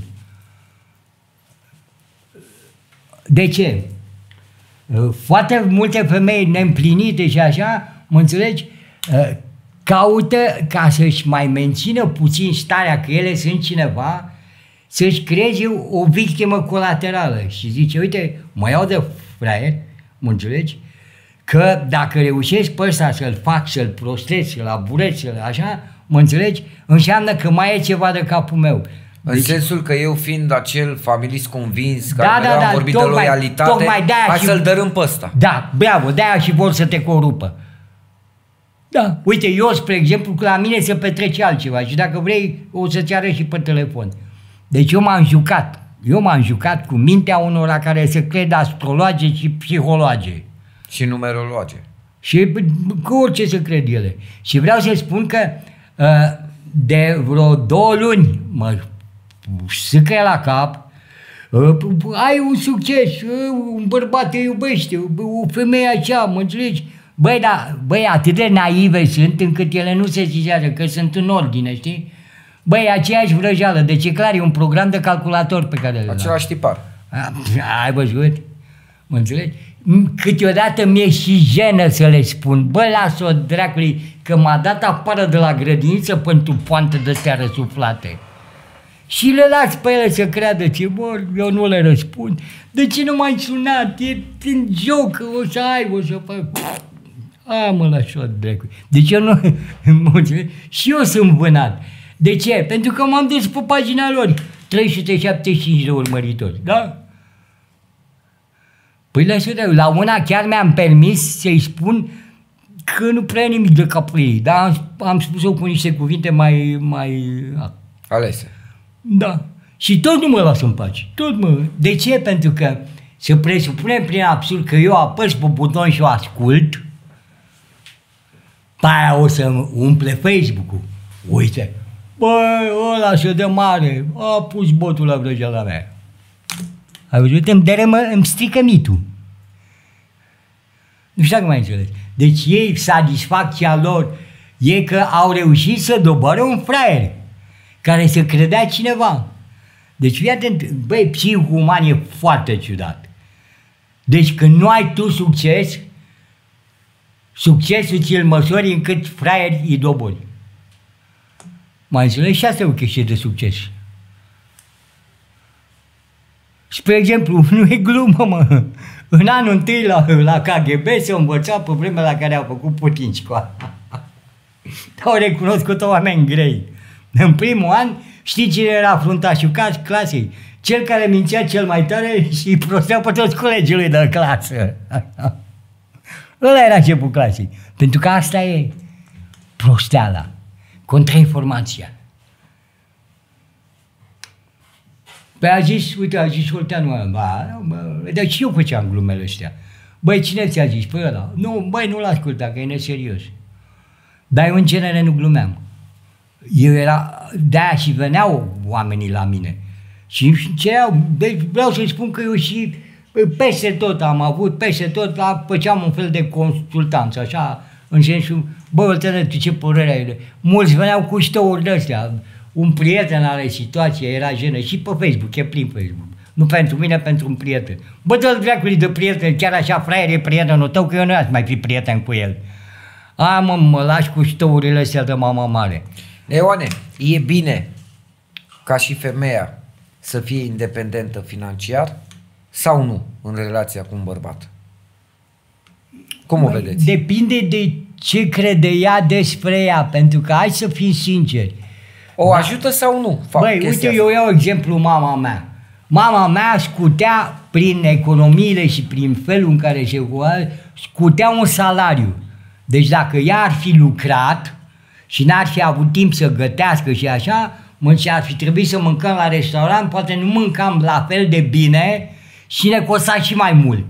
De ce? Foarte multe femei neîmplinite și așa, mă înțelegi, caută ca să-și mai mențină puțin starea că ele sunt cineva, să-și creeze o victimă colaterală și zice, uite, mă iau de fraier, mă înțelegi, că dacă reușesc pe ăsta să-l fac, să-l prostez, să-l aburez, să-l așa, mă înțelegi, înseamnă că mai e ceva de capul meu. În deci, sensul că eu fiind acel familist convins, care da, mereu da, am vorbit tocmai, de loialitate, tocmai hai și, să-l dărâm pe ăsta. Da, bravo, de-aia și vor să te corupă. Da, uite, eu, spre exemplu, că la mine se petrece altceva și dacă vrei, o să-ți arăt și pe telefon. Deci eu m-am jucat, eu m-am jucat cu mintea unora care se cred astrologe și psihologe. Și numerologe. Și cu orice se cred ele. Și vreau să spun că de vreo două luni mă sâcă la cap, ai un succes, un bărbat te iubește, o femeie așa, mă înțelegi? Băi, da, băi, atât de naive sunt încât ele nu se zicează că sunt în ordine, știi? Băi, aceeași vrăjeală, deci e clar, e un program de calculator pe care le același tipar. Ai văzut? Mă înțelegi? Câteodată mi-e și jenă să le spun, bă, lasă-o dracului, că m-a dat afară de la grădiniță pentru poante de-astea răsuflate. Și le las pe ele să creadă ce vor, eu nu le răspund. De ce nu m-ai sunat? E în joc, o să ai, o să fac... A, mă, lasă-o dracului. Deci eu nu... Și eu sunt vânat. De ce? Pentru că m-am dus pe pagina lor. trei sute șaptezeci și cinci de urmăritori, da? Păi lasă de la una chiar mi-am permis să-i spun că nu prea e nimic de capul ei, dar am, am spus-o cu niște cuvinte mai... mai... alese. Da. Și tot nu mă las în pace. Tot mă... De ce? Pentru că să presupunem prin absurd că eu apăs pe buton și o ascult, pe aia o să umple Facebook-ul. Uite, băi, ăla se dă mare, a pus botul la vrăjeala mea. Ai văzut? Îmi dărâmă, îmi strică mitul. Nu știu dacă mai înțeles. Deci ei, satisfacția lor e că au reușit să doboare un fraier care se credea cineva. Deci, fii atent, băi, psihicul uman e foarte ciudat. Deci când nu ai tu succes, succesul ți-l măsori încât fraieri îi dobori. Mai înțeles? Și asta e o chestie de succes. Spre exemplu, nu e glumă, mă. În anul întâi la, la K G B se învăța pe vremea la care au făcut Putin școala. Au recunoscut oameni grei. În primul an, știi cine era fruntașul clasei? Cel care mințea cel mai tare și îi prostea pe toți colegii lui de clasă. Ăla era șeful clasei. Pentru că asta e prosteala, contrainformația. Păi a zis, uite, a zis Olteanu, ba, bă, dar și eu făceam glumele astea. Băi, cine ți-a zis? Păi ăla. Nu, băi, nu l-asculta, că e neserios. Dar eu în genere nu glumeam. Eu era, de-aia și veneau oamenii la mine. Și cereau, deci vreau să-i spun că eu și peste tot am avut, peste tot la, făceam un fel de consultanță, așa, în sensul, bă, Olteanu, tu ce părere ai? Mulți veneau cu ștouri de-astea. Un prieten are situație, era jenă și pe Facebook, e plin Facebook. Nu pentru mine, pentru un prieten. Bă, dă-l dracului de prieten, chiar așa fraier e prietenul tău, că eu nu aș mai fi prieten cu el. A, mă, mă lași cu ștourile astea de mama mare. Ioane, e bine ca și femeia să fie independentă financiar sau nu în relația cu un bărbat? Cum o vedeți? Depinde de ce crede ea despre ea, pentru că hai să fim sinceri. O ajută sau nu? Fac Băi, uite, asta. eu iau exemplu mama mea. Mama mea scutea prin economiile și prin felul în care se scutea un salariu. Deci dacă ea ar fi lucrat și n-ar fi avut timp să gătească și așa, și ar fi trebuit să mâncăm la restaurant, poate nu mâncam la fel de bine și ne costa și mai mult.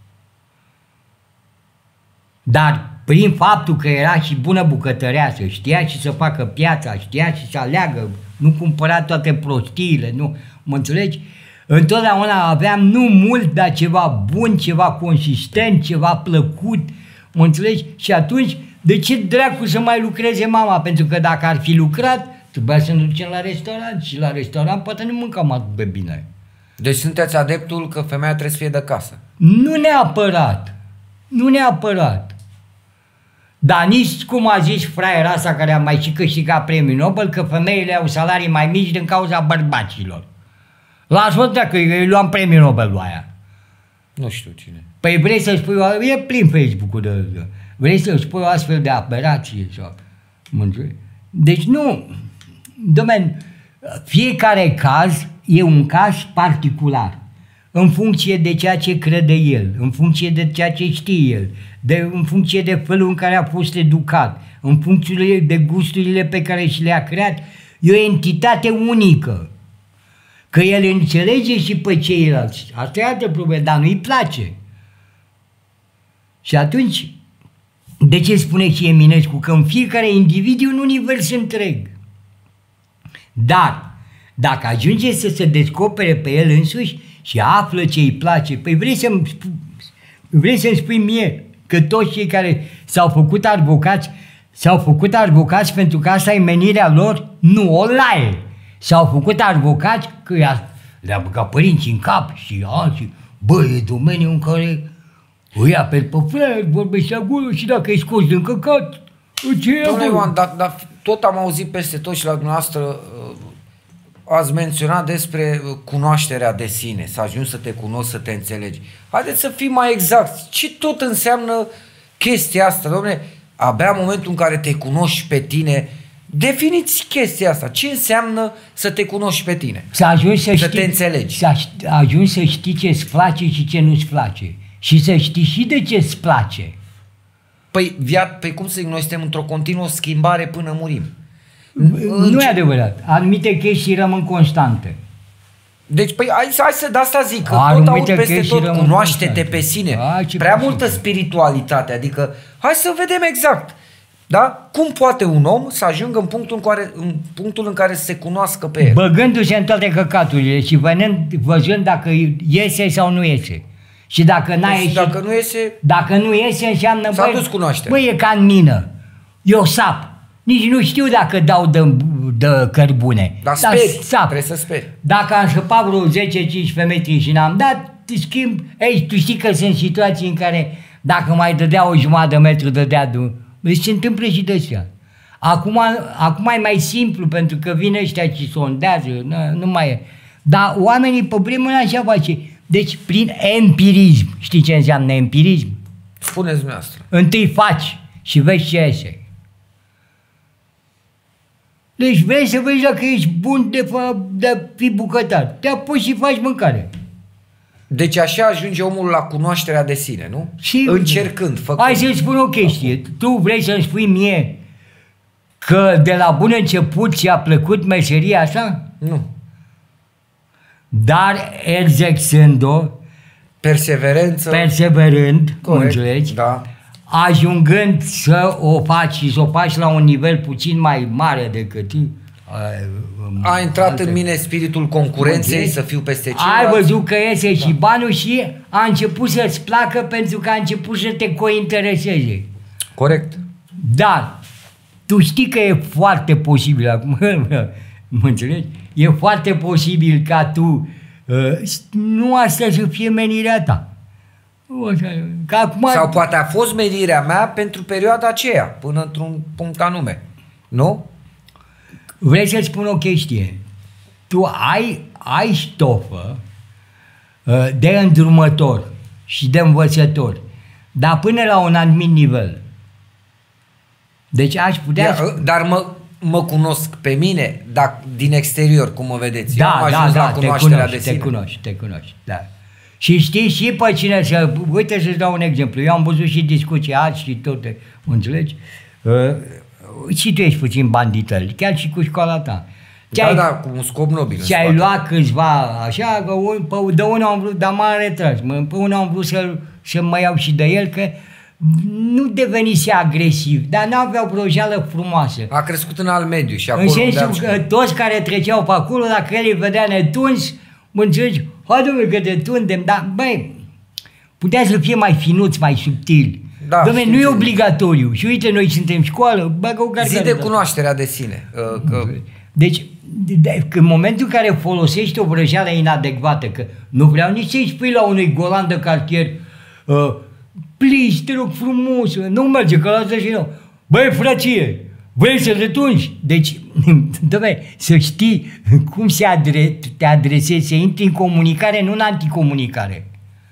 Dar prin faptul că era și bună bucătăreasă, știa și să facă piața, știa și să aleagă, nu cumpăra toate prostiile, nu, mă înțelegi? Întotdeauna aveam nu mult, dar ceva bun, ceva consistent, ceva plăcut, mă înțelegi? Și atunci, de ce dracu să mai lucreze mama? Pentru că dacă ar fi lucrat, trebuia să ne ducem la restaurant și la restaurant poate nu mâncam atât de bine. Deci sunteți adeptul că femeia trebuie să fie de casă? Nu neapărat. Nu neapărat. Dar nici cum a zis fraiera asta care a mai și câștigat premiul Nobel, că femeile au salarii mai mici din cauza bărbaților. Lasă-mă dacă eu luam premiul Nobel la aia. Nu știu cine. Păi vrei să spui, e plin Facebook-ul de, de vrei să spui o astfel de aberație sau... Deci nu, dom'le, fiecare caz e un caz particular, în funcție de ceea ce crede el, în funcție de ceea ce știe el, de, în funcție de felul în care a fost educat, în funcție de gusturile pe care și le-a creat. E o entitate unică. Că el înțelege și pe ceilalți. Asta e altă problemă, dar nu-i place. Și atunci, de ce spune și Eminescu? Că în fiecare individ e un univers întreg. Dar, dacă ajunge să se descopere pe el însuși și află ce îi place, păi vrei să-mi spui, vrei să-mi spui mie că toți cei care s-au făcut avocați, s-au făcut avocați pentru că asta e menirea lor? Nu, o laie. S-au făcut avocați că le-a băgat părinții în cap și alții. Bă, e domeniul în care îi apel pe fraier, vorbește acolo și dacă îi scoți din căcat, ce e Dom'le Ioan, dar, dar tot am auzit peste tot și la dumneavoastră ați menționat despre cunoașterea de sine, să ajungi să te cunoști, să te înțelegi. Haideți să fim mai exact. Ce tot înseamnă chestia asta, dom'le? Abia în momentul în care te cunoști pe tine, definiți chestia asta. Ce înseamnă să te cunoști pe tine? Să ajungi să, să știi, te înțelegi. Să ajungi să știi ce-ți place și ce nu-ți place. Și să știi și de ce-ți place. Păi, via, pe cum să zic, noi suntem într-o continuă schimbare până murim. Nu e adevărat. Anumite chestii rămân constante. Deci, păi, hai, hai să de asta zic, că Anumite tot aud peste tot, cunoaște-te constante. pe sine. A, Prea posibil. multă spiritualitate, adică, hai să vedem exact. Da? Cum poate un om să ajungă în punctul în care, în punctul în care să se cunoască pe el? Băgându-se în toate căcaturile și văzând, văzând dacă iese sau nu iese. Și dacă n-a Deci, ieșit, dacă nu iese, dacă nu iese înseamnă, s-a băi, dus cunoașterea. băi, e ca în mină. Eu sap. Nici nu știu dacă dau de, de cărbune. dar speri, trebuie să speri. Dacă am săpat vreo zece cincisprezece metri și n-am dat, te schimb. Ei, tu știi că sunt situații în care dacă mai dădea o jumătate de metru, dădea de... Deci se întâmplă și de astea. Acum, acum e mai simplu, pentru că vine ăștia și sondează, nu, nu mai e. Dar oamenii pe primul așa face. Deci prin empirism. Știi ce înseamnă empirism? Spuneți dumneavoastră. Întâi faci și vezi ce iese. Deci vrei să vezi dacă ești bun de, de a fi bucătar. Te apuci și faci mâncare. Deci așa ajunge omul la cunoașterea de sine, nu? Și încercând, făcând. Hai să-ți spun o chestie. Tu vrei să-mi spui mie că de la bun început ți-a plăcut meseria asta? Nu. Dar exercând-o, Perseverență. perseverând, Corect, înțelegi? da. Ajungând să o faci și să o faci la un nivel puțin mai mare decât A intrat alte. în mine spiritul concurenței, Înțelegi? să fiu peste Ai ceilalți. văzut că iese și banul și a început să-ți placă pentru că a început să te cointereseze. Corect. Dar tu știi că e foarte posibil acum, mă înțelegi? E foarte posibil ca tu Nu asta să fie menirea ta. Că acum... Sau poate a fost menirea mea pentru perioada aceea, până într-un punct anume. Nu? Vrei să-ți spun o chestie? Tu ai, ai stofă de îndrumător și de învățător, dar până la un anumit nivel. Deci aș putea... Ia, dar mă, mă cunosc pe mine, dar din exterior, cum mă vedeți. Da, Eu da, da, te cunoști, de te cunoști, te cunoști, da. Și știi și pe cine să... Uite să-ți dau un exemplu. Eu am văzut și discuții azi și toate, mă înțelegi? Uh, și tu ești puțin banditel, chiar și cu școala ta. Da, da, cu un scop nobil. Ți-ai luat câțiva așa, că un, pe, de unul am vrut, dar m-am retras. Pe unul am vrut să, să mă iau și de el, că nu devenise agresiv, dar n-aveau brojeală frumoasă. A crescut în alt mediu și acolo... În sensul că toți care treceau pe acolo, dacă el îi vedea netuns, mă înțelegi, hai dom'le că te tundem, dar băi, putea să fie mai finuț, mai subtil. Da, dom'le, nu e obligatoriu. Și uite, noi suntem școală, băgă o zi de cunoașterea de sine. Uh, că... Deci, de, în momentul în care folosești o vrăjeală inadecvată, că nu vreau nici să-i spui la unui golan de cartier, uh, please, te rog frumos, nu merge, că lasă și eu. Băi, frăție, vrei să te tungi? Deci, dom'le, să știi cum se adre, te adresezi, să intri în comunicare, nu în anticomunicare.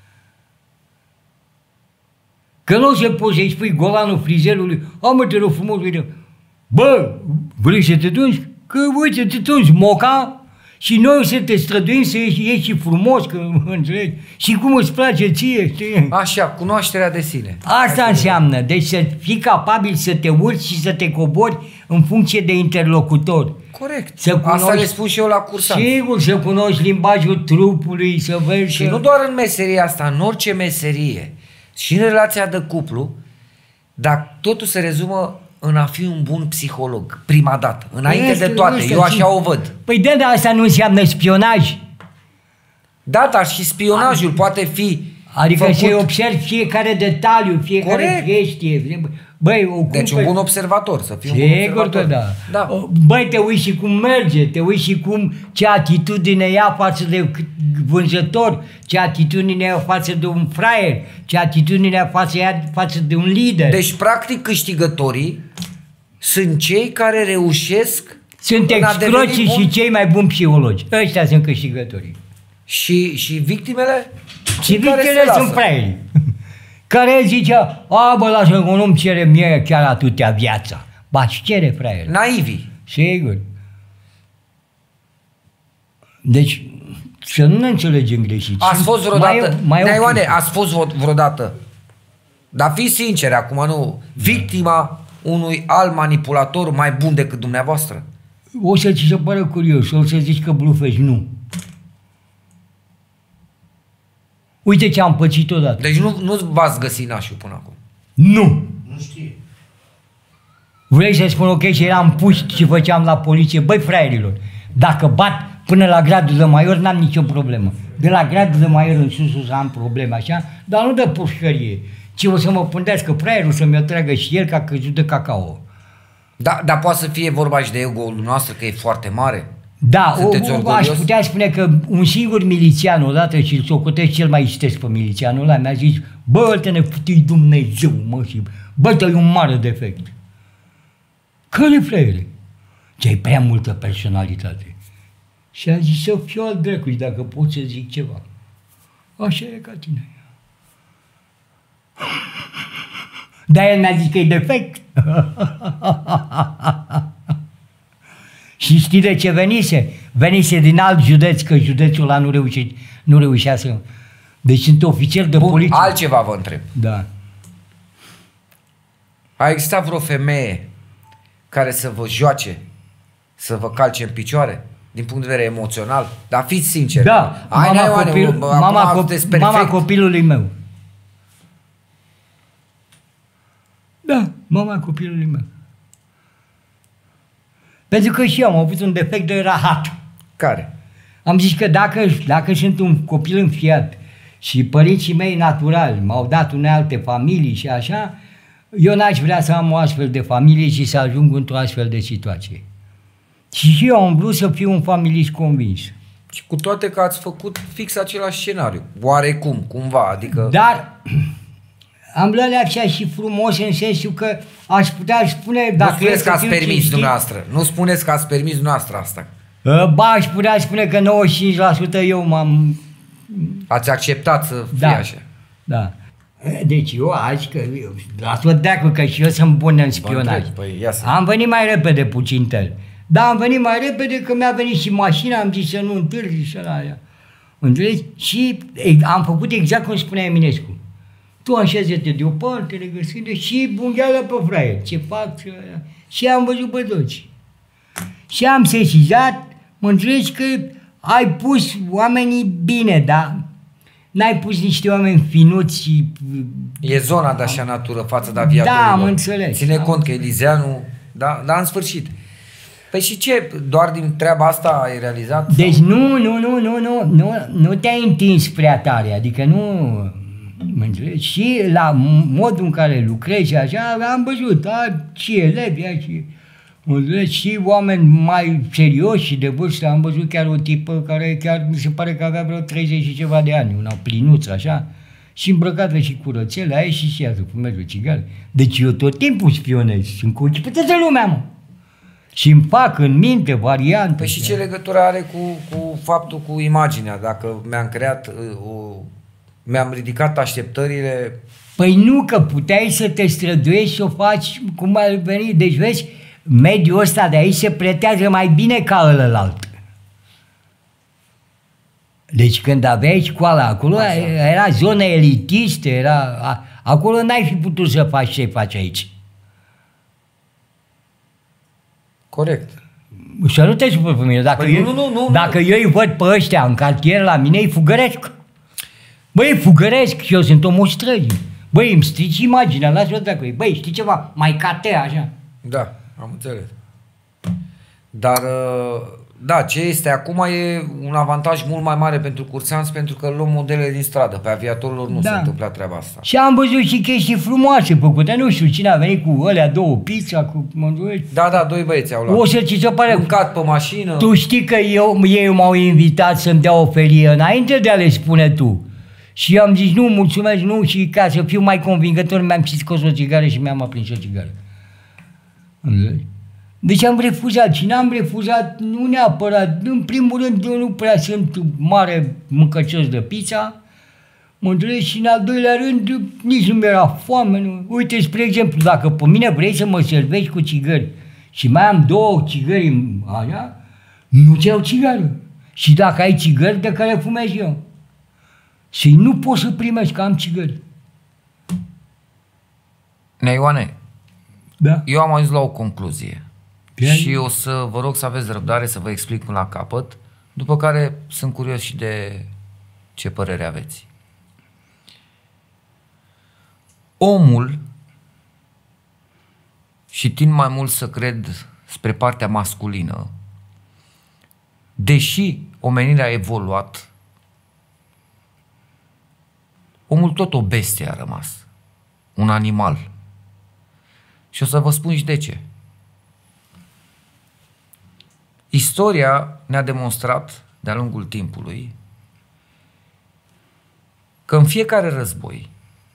Că nu o să poți să-i spui golanul frizerului, a, mă, te rog frumos, uite, bă, vrei să te tungi? Că uite, te tungi moca și noi o să te străduim să ieși, ieși frumos, că înțelegi, și cum îți place ție, știi? Așa, cunoașterea de sine. Asta Așa înseamnă, deci să fii capabil să te urci și să te cobori în funcție de interlocutor. Corect, să cunoști, asta le spun și eu la cursant. Sigur, să cunoști limbajul trupului, să vezi... Și că... nu doar în meseria asta, în orice meserie, și în relația de cuplu, dar totul se rezumă în a fi un bun psiholog, prima dată, înainte este, de toate, este, eu așa o văd. Păi de asta nu înseamnă spionaj. Da, dar și spionajul Ad... poate fi Adică făcut... să observi fiecare detaliu, fiecare Corect. chestie. Băi, o deci un bun observator, să fii un Sigur bun observator. Că da. da. Băi, te uiți și cum merge, te uiți și cum, ce atitudine ia față de vânzător, ce atitudine ia față de un fraier, ce atitudine ia față, ia față de un lider. Deci, practic, câștigătorii sunt cei care reușesc Sunt excrocii și cei mai buni psihologi. Ăștia sunt câștigătorii. Și, și victimele? Și victimele sunt fraierii. Care zicea, a, bă, lasă că nu-mi cere mie chiar atâtea viața. Ba, și cere, fraier. Naivii. Sigur. Deci, să nu ne înțelegem greșit. Ați fost vreodată, mai, mai Ioane, ați fost vreodată, dar fiți sinceri acum, nu, victima unui alt manipulator mai bun decât dumneavoastră? O să ți se pară curios, o să zici că blufești, nu. Uite ce am pățit odată. Deci nu, nu v-ați găsit nașul până acum? Nu. Nu știe. Vrei să spun o chestie? Eram puști și făceam la poliție. Băi, fraierilor, dacă bat până la gradul de major, n-am nicio problemă. De la gradul de major în sus o să am probleme, așa, dar nu de pușcărie, ci o să mă pândească fraierul să-mi o tragă și el ca căzut de cacao. Da, dar poate să fie vorba și de ego-ul noastră, că e foarte mare? Da, o, aș putea spune că un singur milițian odată, și îl socotesc cel mai isteț pe milițianul ăla, mi-a zis, bă, te ne putui Dumnezeu, mă, și bă, te-ai un mare defect. Care, fraiere? Ce-ai prea multă personalitate. Și a zis să fiu al dracului, dacă pot să zic ceva. Așa e ca tine. Dar el mi-a zis că e defect. Și știi de ce venise? Venise din alt județ, că județul ăla nu, reușe, nu reușea să... Deci sunt ofițer de Bun, poliție. altceva vă întreb. Da. A existat vreo femeie care să vă joace, să vă calce în picioare, din punct de vedere emoțional? Dar fiți sinceri. Da, Ai, mama, Ioane, copil, bă, mama, copil, mama copilului meu. Da, mama copilului meu. Pentru că și eu am avut un defect de rahat. Care? Am zis că dacă, dacă sunt un copil înfiat și părinții mei naturali m-au dat unei alte familii și așa, eu n-aș vrea să am o astfel de familie și să ajung într-o astfel de situație. Și eu am vrut să fiu un familist convins. Și cu toate că ați făcut fix același scenariu. Oarecum, cumva, adică... Dar am luat așa și frumos în sensul că aș putea spune... Nu dacă spuneți că ați permis cinstit, dumneavoastră. Nu spuneți că ați permis dumneavoastră asta. Ba, aș putea spune că nouăzeci și cinci la sută eu m-am... Ați acceptat să fie Da, așa. da. Deci eu azi, că eu, la tot deacul că și eu sunt bun în spionaj. întreb, păi, ia să- Am venit mai repede puțin tel. Dar am venit mai repede că mi-a venit și mașina, am zis să nu întârzi și la aia. Înțelegi? Și e, am făcut exact cum spunea Eminescu. Tu așează-te deoparte, regăsându și bungheala pe fraier. Ce fac? Și, aia. Și am văzut pe toți. Și am sesizat, mă înțelegi că ai pus oamenii bine, dar n-ai pus niște oameni finuți și... E zona de așa natură față de aviatorilor. Da, am înțeles. Ține Am cont că Elizeanu... Da, dar în sfârșit. Păi și ce? Doar din treaba asta ai realizat? Deci nu, nu, nu, nu, nu, nu, nu te-ai întins prea tare, adică nu... Mă înțelegi? Și la modul în care lucrezi așa, am văzut, a, și elevi, a, și, mă înțelegi? Și oameni mai serioși și de vârstă, am văzut chiar o tipă care chiar mi se pare că avea vreo treizeci și ceva de ani, una plinuță așa, și îmbrăcată și curățele, a ieșit și ea să fumeze o țigară. Deci eu tot timpul spionez, sunt cu pe toată lumea, mă. Și îmi fac în minte variante. Păi și ce legătură are cu, cu faptul cu imaginea? Dacă mi-am creat uh, o... mi-am ridicat așteptările... Păi nu, că puteai să te străduiești să o faci cum ar veni. Deci vezi, mediul ăsta de aici se pretează mai bine ca ălălalt. Deci când aveai școala acolo, Așa. era zonă elitistă, era... A, acolo n-ai fi putut să faci ce faci aici. Corect. Să nu te supăr pe mine. Dacă, Păi eu, nu, nu, nu, dacă nu. eu îi văd pe ăștia în cartier la mine, îi fugăresc. Băi, îi fugăresc și eu sunt omul străzi. Băi, îmi strici imaginea, lasă-o dracu. Băi, știi ceva? Mai ca te, așa. Da, am înțeles. Dar, uh, da, ce este acum e un avantaj mult mai mare pentru cursanți pentru că luăm modele din stradă. Pe aviatorilor nu Da. se întâmplă treaba asta. Și am văzut și chestii frumoase făcute. Nu știu cine a venit cu alea două pizza, cu... Mă înțelegi? Da, da, doi băieți au luat. O să ți se pare... Mâncat pe mașină. Tu știi că eu, ei m-au invitat să-mi dea o felie înainte de a le spune tu. Și eu am zis, nu, mulțumesc, nu, și ca să fiu mai convingător, mi-am și scos o țigară și mi-am aprins o țigară. Înțelegi? Deci am refuzat și n-am refuzat, nu neapărat, în primul rând eu nu prea sunt mare mâncăcios de pizza, mă înțelegi, și în al doilea rând nici nu mi-era foame. Nu. Uite, spre exemplu, dacă pe mine vrei să mă servești cu țigări și mai am două țigări în aia, nu-ți iau țigară. Și dacă ai țigări, de care fumez eu. Și nu pot să primesc că am țigări. Neioane, Da? eu am ajuns la o concluzie. Bine. Și o să vă rog să aveți răbdare să vă explic până la capăt, după care sunt curios și de ce părere aveți. Omul, și tind mai mult să cred spre partea masculină, deși omenirea a evoluat, omul tot o bestie a rămas, un animal. Și o să vă spun și de ce. Istoria ne-a demonstrat de-a lungul timpului că în fiecare război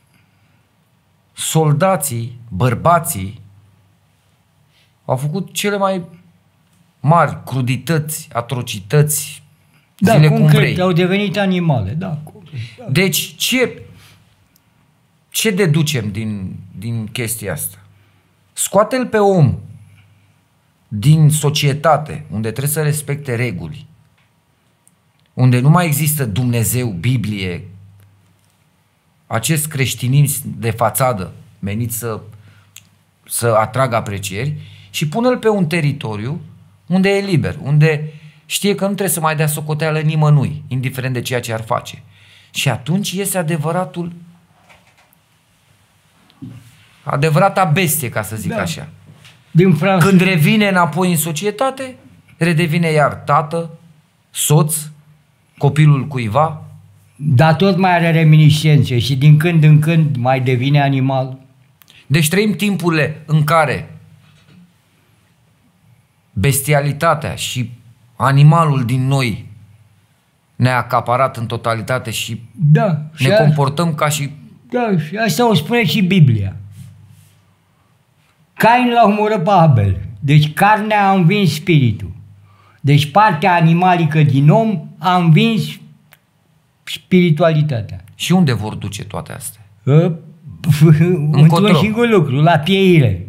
soldații, bărbații au făcut cele mai mari crudități, atrocități, Da, zile cum concret, vrei. au devenit animale, da. Concret, da. Deci ce, ce deducem din, din chestia asta? Scoate-l pe om din societate, unde trebuie să respecte reguli, unde nu mai există Dumnezeu, Biblie, acest creștinism de fațadă menit să, să atragă aprecieri, și pune-l pe un teritoriu unde e liber, unde știe că nu trebuie să mai dea socoteală nimănui, indiferent de ceea ce ar face. Și atunci iese adevăratul, adevărata bestie, ca să zic Da. așa. Din Franța. Când revine înapoi în societate, redevine iar tată, soț, copilul cuiva. Dar tot mai are reminiscențe și din când în când mai devine animal. Deci trăim timpurile în care bestialitatea și animalul din noi ne-a acaparat în totalitate și Da. ne și comportăm a... ca și... Da, și asta o spune și Biblia. Cain l-a omorât pe Abel. Deci carnea a învins spiritul. Deci partea animalică din om a învins spiritualitatea. Și unde vor duce toate astea? Într-un singur lucru, la pieire.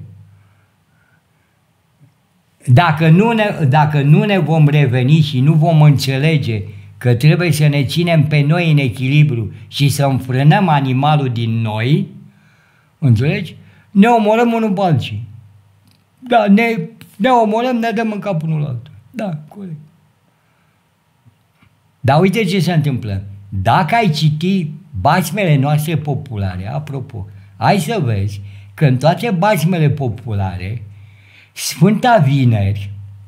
Dacă nu, ne, dacă nu ne vom reveni și nu vom înțelege că trebuie să ne ținem pe noi în echilibru și să înfrânăm animalul din noi, înțelegi? Ne omorăm unul pe alții. Da, ne, ne omorăm, ne dăm în capul unul altul. Da, corect. Dar uite ce se întâmplă. Dacă ai citi basmele noastre populare, apropo, hai să vezi că în toate basmele populare, Sfânta Vineri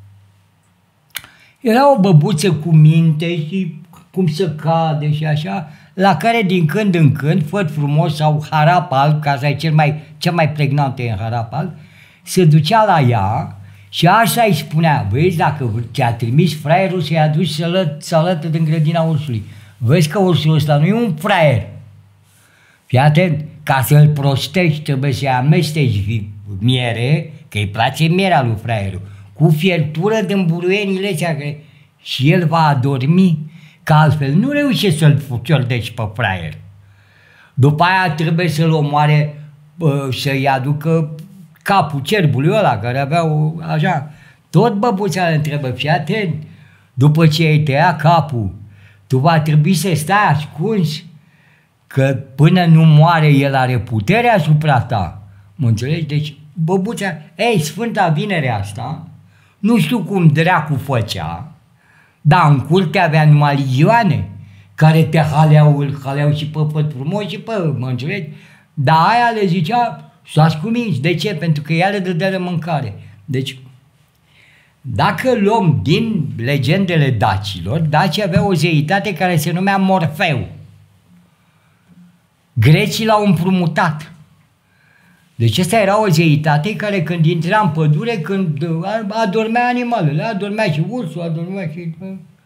era o băbuță cu minte și cum să cade și așa, la care din când în când, făt frumos sau harap alb, ca să ai cel mai, cel mai pregnant în harap alb, se ducea la ea și așa îi spunea, vezi, dacă ți-a trimis fraierul să-i aduci salată din grădina ursului, vezi că ursul ăsta nu e un fraier. Fii atent, ca să-l prostești trebuie să-i amesteci miere, că îi place mierea lui fraierul, cu fiertură din buruienile astea, și el va adormi, că altfel nu reușești să-l ciordești pe fraier. După aia trebuie să-l omoare, să-i aducă capul cerbului ăla, care avea o, așa, tot băbuța îl întrebă, fii atent, după ce ai tăiat capul, tu va trebui să stai ascuns, că până nu moare el are putere asupra ta. Mă înțelegi? Deci, băbuța, ei, Sfânta Vinere asta, nu știu cum dracu făcea, dar în curte avea numai ligioane, care te haleau, îl haleau și pe făt frumos și pe, mă înțelegi? Dar aia le zicea, stați cu minți. De ce? Pentru că ea le dădea de mâncare. Deci, dacă luăm din legendele dacilor, dacii aveau o zeitate care se numea Morfeu. Grecii l-au împrumutat. Deci asta era o zeitate care când intra în pădure, când adormea animalele, adormea și ursul, adormea și...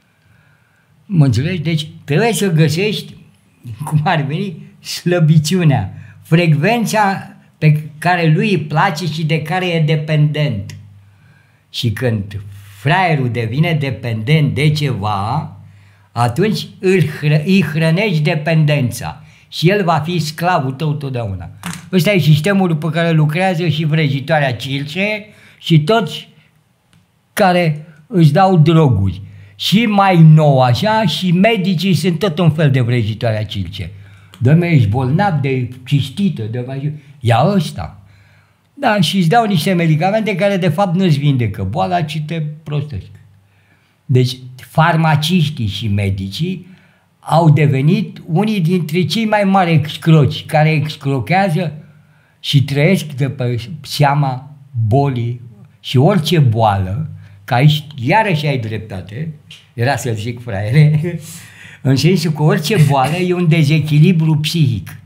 Mă înțelegi? Deci trebuie să găsești, cum ar veni, slăbiciunea, frecvența pe care lui îi place și de care e dependent. Și când fraierul devine dependent de ceva, atunci îl hră, îi hrănești dependența și el va fi sclavul tău totdeauna. Ăsta e sistemul pe care lucrează și vrăjitoarea Cilce și toți care își dau droguri. Și mai nou așa, și medicii sunt tot un fel de vrăjitoarea Cilce. Doamne, ești bolnav de cistită, de mai... Ia ăsta. Da, și îți dau niște medicamente care de fapt nu-ți vindecă boala, ci te prostesc. Deci, farmaciștii și medicii au devenit unii dintre cei mai mari excroci, care excrochează și trăiesc de pe seama bolii și orice boală, că aici iarăși ai dreptate, era să zic fraiere, în sensul că orice boală e un dezechilibru psihic.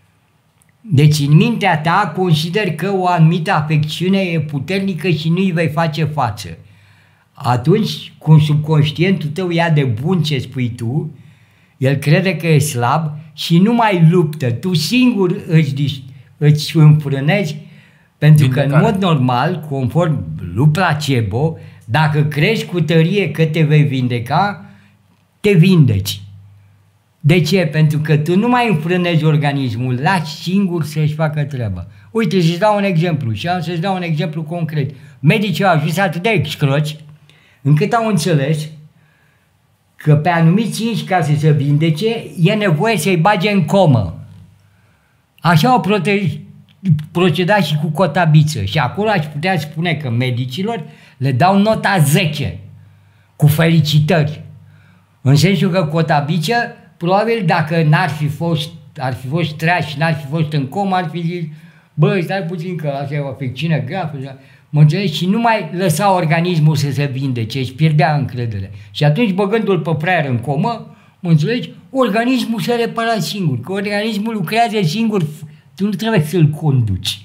Deci în mintea ta consider că o anumită afecțiune e puternică și nu-i vei face față. Atunci, cum subconștientul tău ia de bun ce spui tu, el crede că e slab și nu mai luptă. Tu singur îți, îți înfrânezi, pentru că în mod normal, conform lui placebo, dacă crezi cu tărie că te vei vindeca, te vindeci. De ce? Pentru că tu nu mai înfrânezi organismul, lași singur să-și facă treaba. Uite, să-ți dau un exemplu și am să-ți dau un exemplu concret. Medicii au ajuns atât de excroci încât au înțeles că pe anumiți inși, ca să se vindece, e nevoie să-i bage în comă. Așa au procedat și cu Cotabiță. Și acolo aș putea spune că medicilor le dau nota zece, cu felicitări. În sensul că Cotabiță, probabil dacă n-ar fi fost, ar fi fost treaz și n-ar fi fost în comă, ar fi zis, bă, stai puțin că asta e o afecțiune gravă, mă înțelegi? Și nu mai lăsa organismul să se vindece, își pierdea încredere. Și atunci, băgându-l pe fraier în comă, mă înțelegi? Organismul se repara singur, că organismul lucrează singur, tu nu trebuie să-l conduci.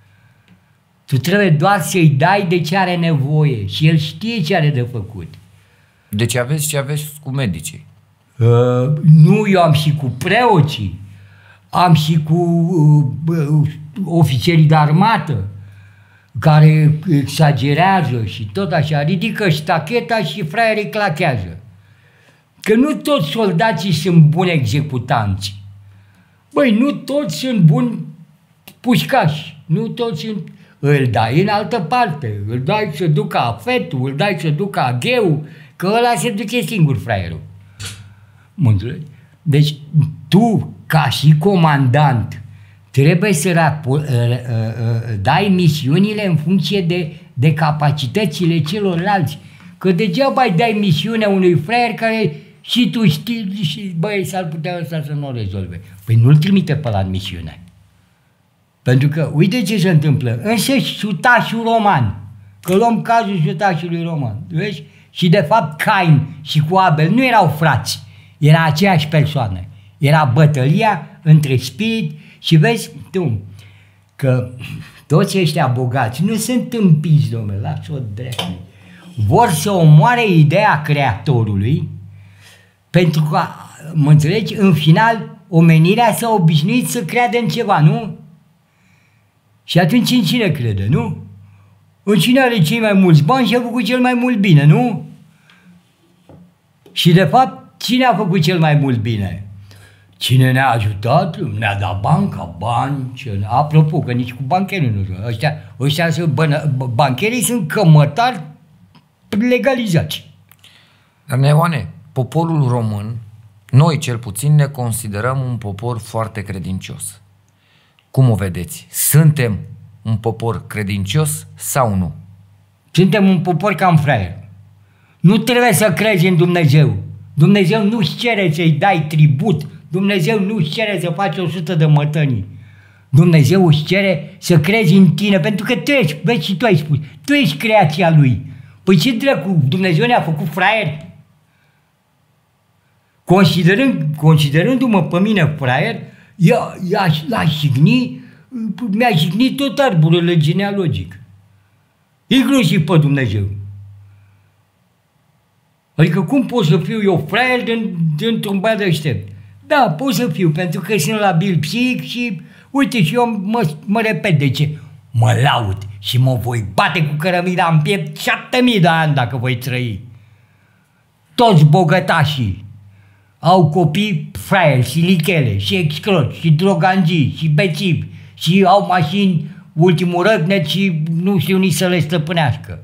Tu trebuie doar să-i dai de ce are nevoie și el știe ce are de făcut. Deci aveți ce aveți cu medicii. Uh, nu, eu am și cu preoții, am și cu uh, uh, ofițerii de armată, care exagerează și tot așa, ridică ștacheta și fraierii clachează. Că nu toți soldații sunt buni executanți. Băi, nu toți sunt buni pușcași, nu toți sunt... Îl dai în altă parte, îl dai să ducă afetul, îl dai să ducă agheu, că ăla se duce singur, fraierul. Mă înțelegi? Deci, tu, ca și comandant, trebuie să rapo- dai misiunile în funcție de, de capacitățile celorlalți. Că degeaba îi dai misiunea unui fraier care și tu știi și, băi, s-ar putea ăsta să nu o rezolve. Păi nu-l trimite pe la misiune. Pentru că, uite ce se întâmplă, însăși sutașul roman, că luăm cazul sutașului roman, vezi? Și de fapt Cain și cu Abel nu erau frați, era aceeași persoană. Era bătălia între spirit și vezi tu, că toți ăștia bogați nu sunt împiți, domnule, lasă-o drept. Vor să omoare ideea Creatorului pentru că, mă înțelegi, în final omenirea s-a obișnuit să creadă în ceva, nu? Și atunci în cine crede, nu? În cine are cei mai mulți bani și a făcut cel mai mult bine, nu? Și de fapt, cine a făcut cel mai mult bine? Cine ne-a ajutat? Ne-a dat banca, bani. Ce... Apropo, că nici cu bancherii nu sunt. Ăștia, ăștia sunt bănă... bancherii sunt cămătari legalizați. Dar Neoane, poporul român, noi cel puțin ne considerăm un popor foarte credincios. Cum o vedeți? Suntem un popor credincios sau nu? Suntem un popor cam fraier. Nu trebuie să crezi în Dumnezeu. Dumnezeu nu-ți cere să-i dai tribut. Dumnezeu nu-ți cere să faci o sută de mătănii. Dumnezeu îți cere să crezi în tine, pentru că tu ești, vezi și tu ai spus, tu ești creația Lui. Păi ce dracu, Dumnezeu ne-a făcut fraieri? Considerând, considerându-mă pe mine fraier, l-a jigni, mi-a jignit tot arborele genealogic. Inclusiv pe Dumnezeu. Adică cum pot să fiu eu fraier dintr-un băiat deștept? Da, pot să fiu, pentru că sunt labil psihic și, uite, și eu mă, mă repet de ce. Mă laud și mă voi bate cu cărămida în piept șapte mii de ani dacă voi trăi. Toți bogătașii au copii fraieri și lichele și excroci și drogangii și bețivi și au mașini ultimul răgnet și nu știu nici să le stăpânească.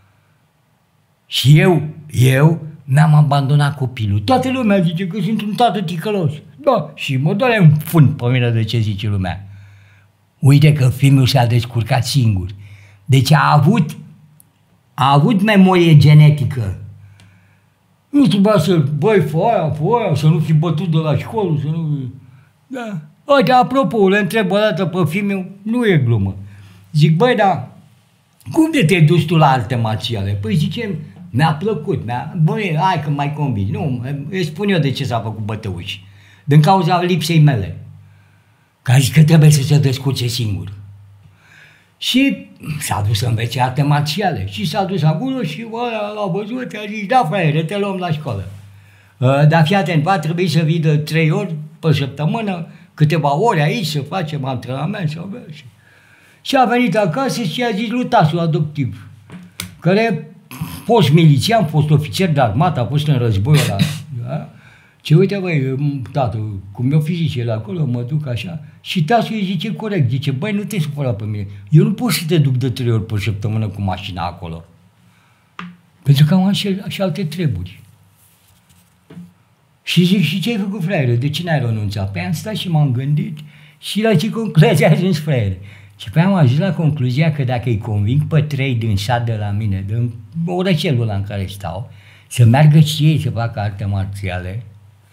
Și eu, eu mi-am abandonat copilul. Toată lumea zice că sunt un tată ticălos. Da, și mă doare un fund pe mine de ce zice lumea. Uite că fiul s-a descurcat singur. Deci a avut, a avut memorie genetică. Nu trebuia să, băi, fă aia, fă aia, să nu fi bătut de la școală, să nu... Da. Uite, apropo, le întreb o dată pe fiul, nu e glumă. Zic, băi, dar cum de te-ai dus tu la arte marțiale? Păi zicem, mi-a plăcut, mi-a... Băi, hai că mai convins. Nu, îi spun eu de ce s-a făcut bătăuși. Din cauza lipsei mele. Că a zis că trebuie să se descurce singur. Și s-a dus să învețe arte marțiale. Și s-a dus acolo și ăla l-a văzut, a zis, da, fraiere, te luăm la școală. Dar fii atent, va trebui să vii de trei ori pe săptămână, câteva ore aici, să facem antrenament. Să și... și a venit acasă și a zis lui tasul adoptiv, care a fost milițian, a fost ofițer de armată, a fost în războiul ăla. Da? Ce uite, băi, tată, cum mi-o fi zice el acolo, mă duc așa. Și tasul îi zice corect, zice, băi, nu te supăra pe mine. Eu nu pot să te duc de trei ori pe săptămână cu mașina acolo. Pentru că am și, și alte treburi. Și zic, și ce ai făcut, fraiere? De ce n-ai renunțat? Păi am stat și m-am gândit și la ce concluzie ai ajuns, fraiere? Și pe am ajuns la concluzia că dacă îi conving pe trei din sat de la mine, din orăcelul ăla în care stau, să meargă și ei să facă arte marțiale,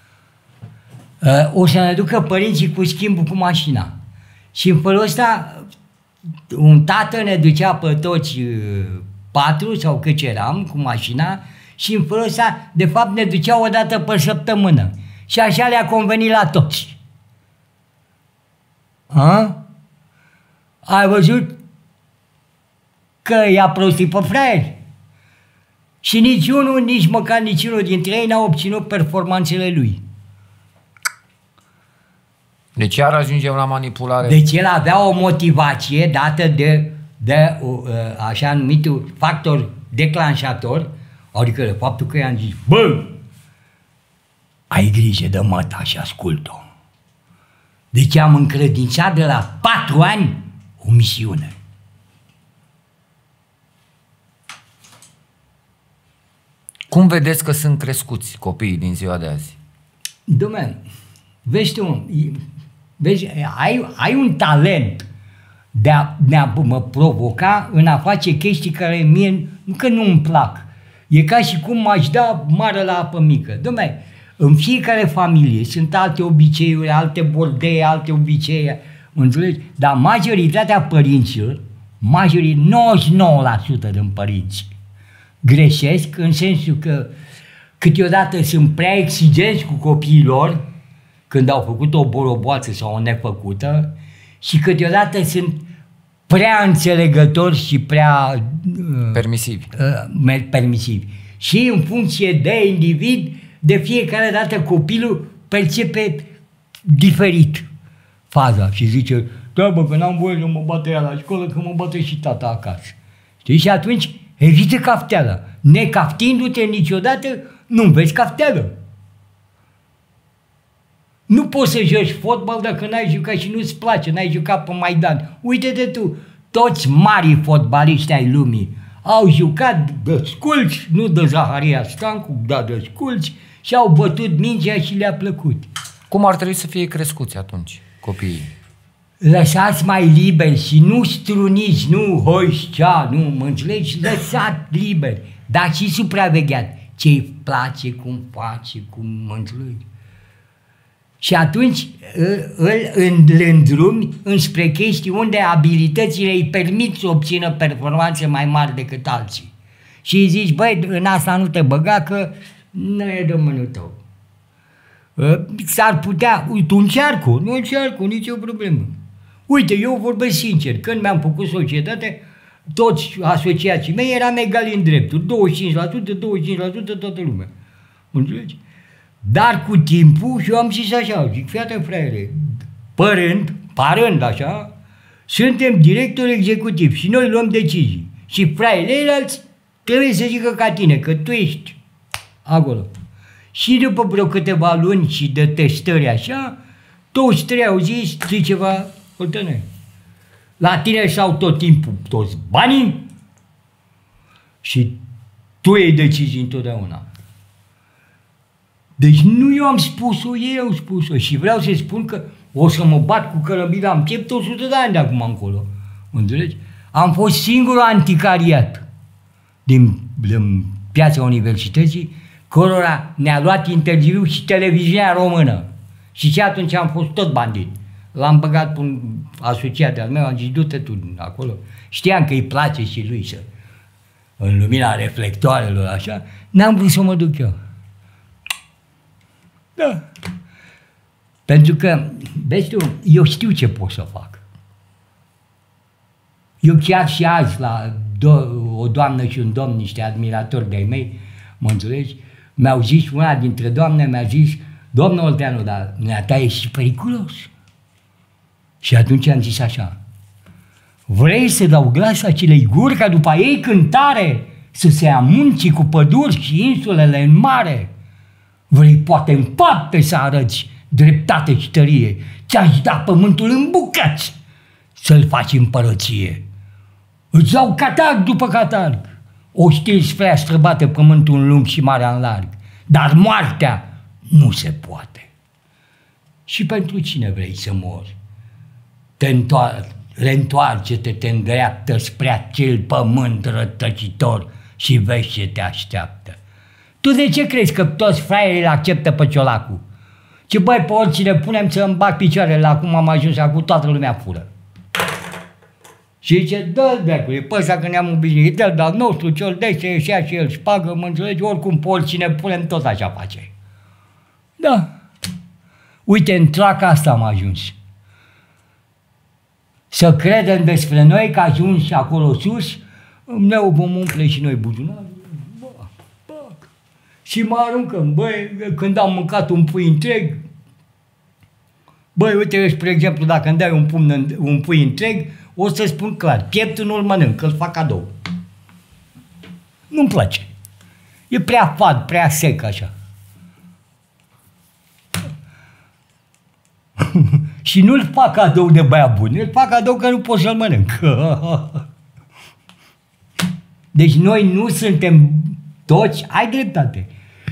o să ne ducă părinții cu schimbul cu mașina. Și în felul ăsta, un tată ne ducea pe toți patru sau câți eram cu mașina și în felul ăsta, de fapt, ne ducea o dată pe săptămână. Și așa le-a convenit la toți. A? Ai văzut că i-a prostit pe fraieri? Și niciunul, nici măcar niciunul dintre ei n-a obținut performanțele lui. Deci iar ajungem la manipulare. Deci el avea o motivație dată de, de uh, așa numitul factor declanșator, adică de faptul că i-am zis, bă, ai grijă de măta și ascult-o. Deci am încredințat de la patru ani o misiune. Cum vedeți că sunt crescuți copiii din ziua de azi? Dom'le, vezi tu, vezi, ai, ai un talent de a, de a mă provoca în a face chestii care mie, nu că nu îmi plac. E ca și cum m-aș da mare la apă mică. Dom'le, în fiecare familie sunt alte obiceiuri, alte bordei, alte obiceiuri, înțelegi? Dar majoritatea părinților, majoritatea, nouăzeci și nouă la sută din părinți, greșesc în sensul că câteodată sunt prea exigenți cu copiii lor când au făcut o boroboață sau o nefăcută și câteodată sunt prea înțelegători și prea uh, permisivi. Uh, permisivi. Și în funcție de individ, de fiecare dată copilul percepe diferit faza și zice, da, bă, că n-am voie să mă bată ea la școală, că mă bate și tata acasă. Știi? Și atunci evită cafteala. Necaftindu-te niciodată, nu vezi cafteală. Nu poți să joci fotbal dacă n-ai jucat și nu-ți place, n-ai jucat pe Maidan. Uite-te tu, toți marii fotbaliști ai lumii au jucat de sculci, nu de Zaharia Stancu, dar de sculci, și au bătut mingea și le-a plăcut. Cum ar trebui să fie crescuți atunci copiii? Lăsați mai liberi și nu struniți, nu hoșcea, nu, mă înțelegi? Lăsați liberi, dar și supravegheat. Ce-i place, cum face, cum mă înțelegi? Și atunci îl îndrumi înspre chestii unde abilitățile îi permit să obțină performanțe mai mari decât alții. Și îi zici, băi, în asta nu te băga că nu e domnul tău. S-ar putea, uite, încearcă, nu încearcă, nicio problemă. Uite, eu vorbesc sincer, când mi-am făcut societate, toți asociații mei eram egali în drepturi, douăzeci și cinci la sută, douăzeci și cinci la sută toată lumea. Înțelegi? Dar cu timpul, și eu am zis așa, zic, fii atent, fraiere, părând, parând așa, suntem directori executivi și noi luăm decizii. Și fraierii ceilalți trebuie să zică ca tine, că tu ești acolo. Și după vreo câteva luni și de testări așa, toți trei au zis, știi ceva, hotăne, la tine sau tot timpul toți banii și tu iei decizii întotdeauna. Deci nu eu am spus-o, ei au spus-o și vreau să spun că o să mă bat cu cărămida în piept o sută de ani de acum încolo. Înțelegi? Am fost singurul anticariat din, din piața universității cărora ne-a luat interviu și televiziunea română. Și și atunci am fost tot bandit. L-am băgat pe un asociat de-al meu, am zis, du-te tu acolo. Știam că îi place și lui să, în lumina reflectoarelor, așa, n-am vrut să mă duc eu. Da. Pentru că, vezi tu, eu știu ce pot să fac. Eu chiar și azi, la do- o doamnă și un domn, niște admiratori de-ai mei, mă înțelegi, mi-au zis, una dintre doamne mi-a zis, domnul Olteanu, dar dumneata e și periculos. Și atunci am zis așa, vrei să dau glas acelei guri ca după ei cântare să se amunci cu păduri și insulele în mare? Vrei poate în fapte să arăți dreptate și tărie, ți-aș da pământul în bucăți să-l faci împărăție. Îți dau catarg după catarg, o știri spre a străbate pământul în lung și marea în larg, dar moartea nu se poate. Și pentru cine vrei să mori? Te întoar- reîntoarce-te, te îndreaptă spre acel pământ rătăcitor și vezi ce te așteaptă. Tu de ce crezi că toți fraierii îl acceptă pe Ciolacu? Ce băi, pe oricine punem să îmi bag picioarele, la cum am ajuns acum, toată lumea fură. Și zice, dă-l becule, pe ăsta că ne-am obișnuit, dă-l de-al nostru, ce-l dește, ieșea și el șpagă, mă înțelegi, oricum pe oricine punem, tot așa face. Da. Uite, în traca asta am ajuns. Să credem despre noi că ajungi acolo sus, ne vom umple și noi buzunarul. și mă aruncăm. Băi, când am mâncat un pui întreg, băi, uite, spre exemplu, dacă îmi dai un, pumn, un pui întreg, o să spun clar, pieptul nu-l mănânc, că îl fac cadou. Nu-mi place. E prea fad, prea sec așa. Și nu-l fac cadou de băiat bun, îl fac cadou că nu pot să-l mănânc. Deci noi nu suntem toți, ai dreptate.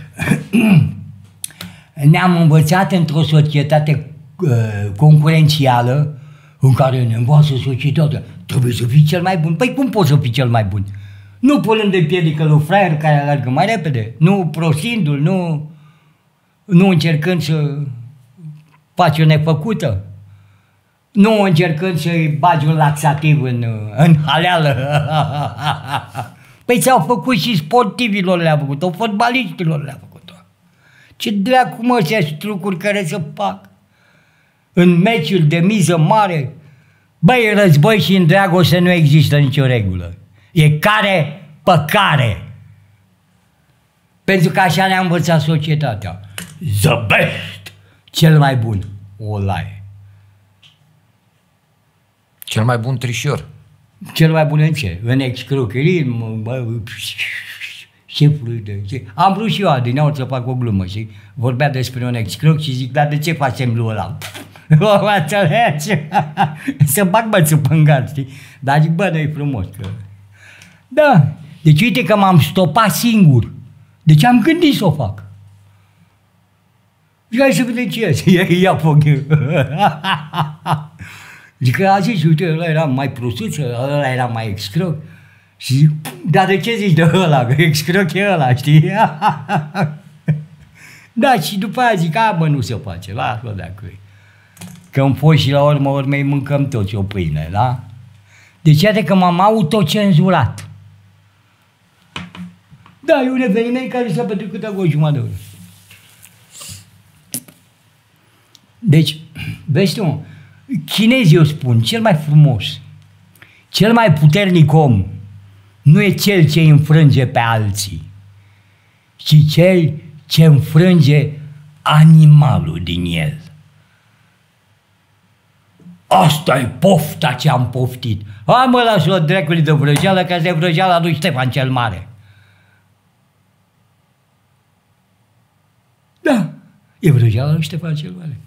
Ne-am învățat într-o societate uh, concurențială în care ne învață societatea. Trebuie să fii cel mai bun. Păi cum poți să fii cel mai bun? Nu punând de piedică lui fraier care alergă mai repede, nu prostindu-l, nu, nu încercând să faci o nefăcută, nu încercând să-i bagi un laxativ în, în haleală. Păi ți-au făcut și sportivilor le-au făcut-o, fotbaliștilor le-au făcut-o. Ce dracu mă ăștia trucuri care să fac? În meciuri de miză mare, băi, în război și în dragoste nu există nicio regulă. E care pe care. Pentru că așa ne-a învățat societatea. The best! Cel mai bun. O laie. Cel mai bun trișor. Cel mai bun în ce? În excrocherii, șefului de... Am vrut și eu adineauri să fac o glumă, și vorbea despre un excroc și zic, dar de ce facem lui ăla? O înțelegi? Să bag bățul pe gard, știi? Dar zic, bă, nu-i frumos. Că... Da, deci uite că m-am stopat singur. Deci am gândit să o fac. Zic, hai să vedem ce e. Ia, ia foc. Zic că a zis, uite, ăla era mai prostuță, ăla era mai excroc. Și zic, dar de ce zici de ăla? Că excroc e ăla, știi? Da, și după aia zic, a, bă, nu se face, lasă-o dacă e. Că în fost și la urmă urmei mâncăm toți o pâine, da? Deci iată că m-am autocenzurat. Da, e un eveniment care s-a petrecut acolo o jumătate de oră. Deci, vezi tu, chinezii o spun, cel mai frumos, cel mai puternic om nu e cel ce înfrânge pe alții, ci cel ce înfrânge animalul din el. Asta e pofta ce am poftit. Hai mă, lasă-o dracului de vrăjeală, că asta e vrăjeala lui Ștefan cel Mare. Da, e vrăjeala lui Ștefan cel Mare.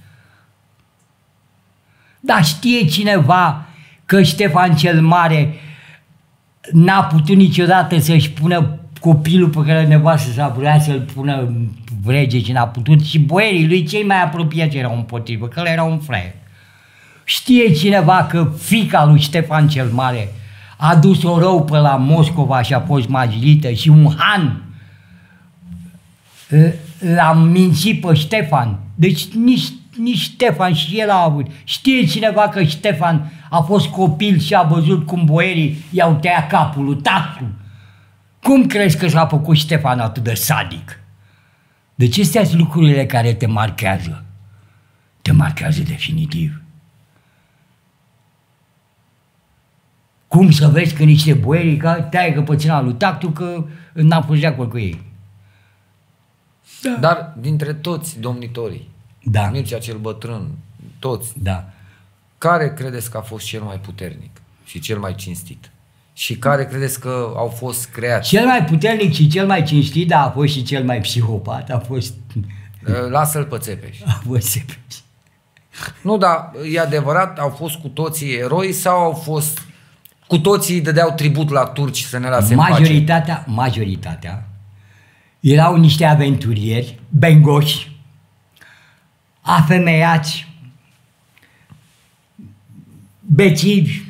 Dar știe cineva că Ștefan cel Mare n-a putut niciodată să-și pună copilul pe care nevastă s-a vrea să-l pună în vrege și n-a putut, și boierii lui cei mai apropiați erau împotrivă, că ăla era un fraier. Știe cineva că fiica lui Ștefan cel Mare a dus-o rău pe la Moscova și a fost majlită și un han l-a mințit pe Ștefan. Deci nici, nici Ștefan și el a avut. Știe cineva că Ștefan a fost copil și a văzut cum boierii i-au tăiat capul lui tatăl. Cum crezi că s-a făcut Ștefan atât de sadic? Deci astea sunt lucrurile care te marchează. Te marchează definitiv. Cum să vezi că niște boieri taie căpățâna lui tactul că n-am fost de acord cu ei. Da. Dar dintre toți domnitorii, da. Mircea cel bătrân, toți, da. care credeți că a fost cel mai puternic și cel mai cinstit? Și care credeți că au fost creați? Cel mai puternic și cel mai cinstit, dar a fost și cel mai psihopat, a fost... Lasă-l pe Țepeș. A fost Țepeș. Nu, dar e adevărat, au fost cu toții eroi sau au fost... Cu toții dădeau tribut la turci să ne lase majoritatea, în pace? Majoritatea erau niște aventurieri, bengoși, afemeiați, bețivi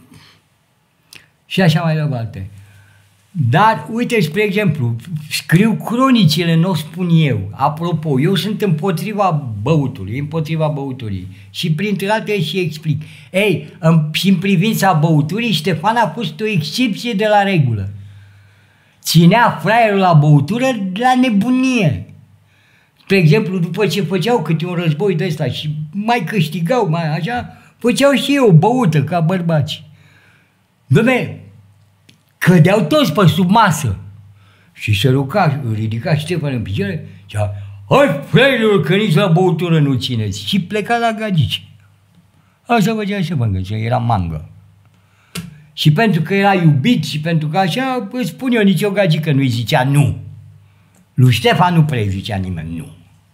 și așa mai departe. Dar, uite, spre exemplu, scriu cronicile, nu o spun eu. Apropo, eu sunt împotriva băutului, împotriva băuturii. Și printre altele și explic. Ei, în, și în privința băuturii, Ștefan a fost o excepție de la regulă. Ținea fraierul la băutură la nebunie. Spre exemplu, după ce făceau câte un război de ăsta și mai câștigau, mai așa, făceau și eu o băută ca bărbați. Dom'le, cădeau toți pe sub masă. Și se ruca, ridica Ștefan în picioare, zicea, hai, fraierilor, că nici la băutură nu țineți. Și pleca la gagici. Asta făcea Ștefan, că era mangă. Și pentru că era iubit și pentru că așa, îți spun eu, nici o gagică nu-i zicea nu. Lui Ștefan nu prea zicea nimeni nu.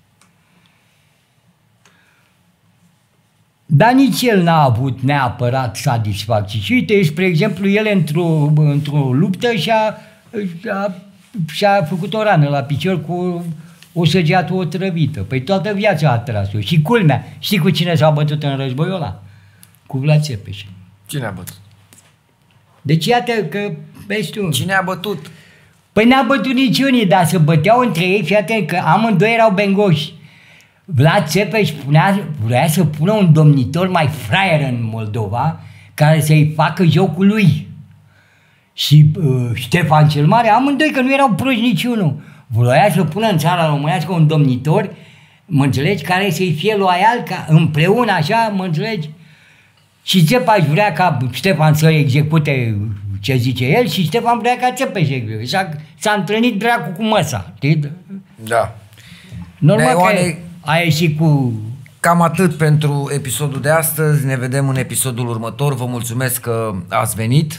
Dar nici el n-a avut neapărat satisfacții. Și uite, spre exemplu, el într-o, într-o luptă și-a, și-a, și-a făcut o rană la picior cu o săgeată otrăvită. Păi toată viața a tras-o. Și culmea, știi cu cine s-a bătut în războiul ăla? Cu Vlad Țepeș. Cine a bătut? Deci iată că, vezi tu... Cine a bătut? Păi n-a bătut niciunii, dar se băteau între ei, fii atent, că amândoi erau bengoși. Vlad Țepeș punea, vrea să pună un domnitor mai fraier în Moldova, care să-i facă jocul lui. Și uh, Ștefan cel Mare, amândoi, că nu erau proști niciunul, vroia să pună în țara românească un domnitor, mă înțelegi, care să-i fie loial, ca împreună așa, mă înțelegi? Și Țepeș vrea ca Ștefan să execute ce zice el și Ștefan vrea ca Țepeș să execute. S-a, s-a întâlnit dracu cu măsa, știi? Da. Normal Neoane, că a ieșit cu... Cam atât pentru episodul de astăzi. Ne vedem în episodul următor. Vă mulțumesc că ați venit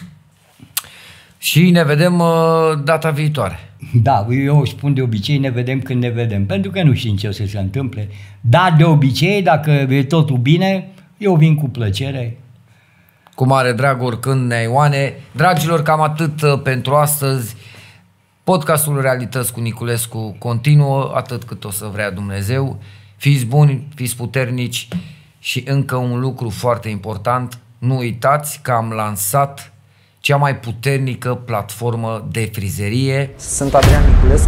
și ne vedem uh, data viitoare. Da, eu spun de obicei ne vedem când ne vedem, pentru că nu știm ce o să se întâmple. Dar de obicei, dacă e totul bine, eu vin cu plăcere. Cu mare drag, oricând, Neoane. Dragilor, cam atât uh, pentru astăzi. Podcastul Realități cu Niculescu continuă atât cât o să vrea Dumnezeu. Fiți buni, fiți puternici și încă un lucru foarte important, nu uitați că am lansat cea mai puternică platformă de frizerie. Sunt Adrian Niculescu.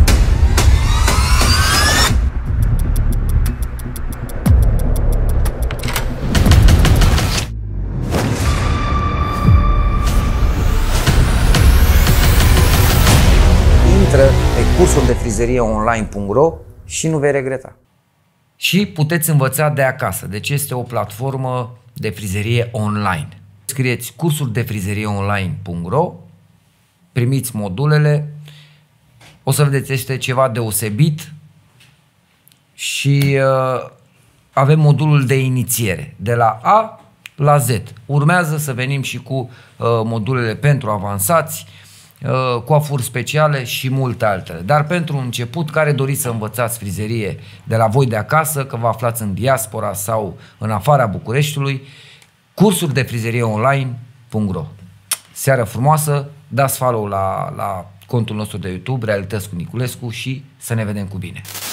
Intră pe cursul de frizerie online punct ro și nu vei regreta. Și puteți învăța de acasă. Deci este o platformă de frizerie online. Scrieți cursul de frizerie online punct ro, primiți modulele, o să vedeți, este ceva deosebit și uh, avem modulul de inițiere, de la A la Z. Urmează să venim și cu uh, modulele pentru avansați, uh, coafuri speciale și multe altele. Dar pentru început, care doriți să învățați frizerie de la voi de acasă, că vă aflați în diaspora sau în afara Bucureștiului, cursuri de frizerie online punct ro. Seară frumoasă, dați follow la, la contul nostru de YouTube, Realități cu Niculescu, și să ne vedem cu bine.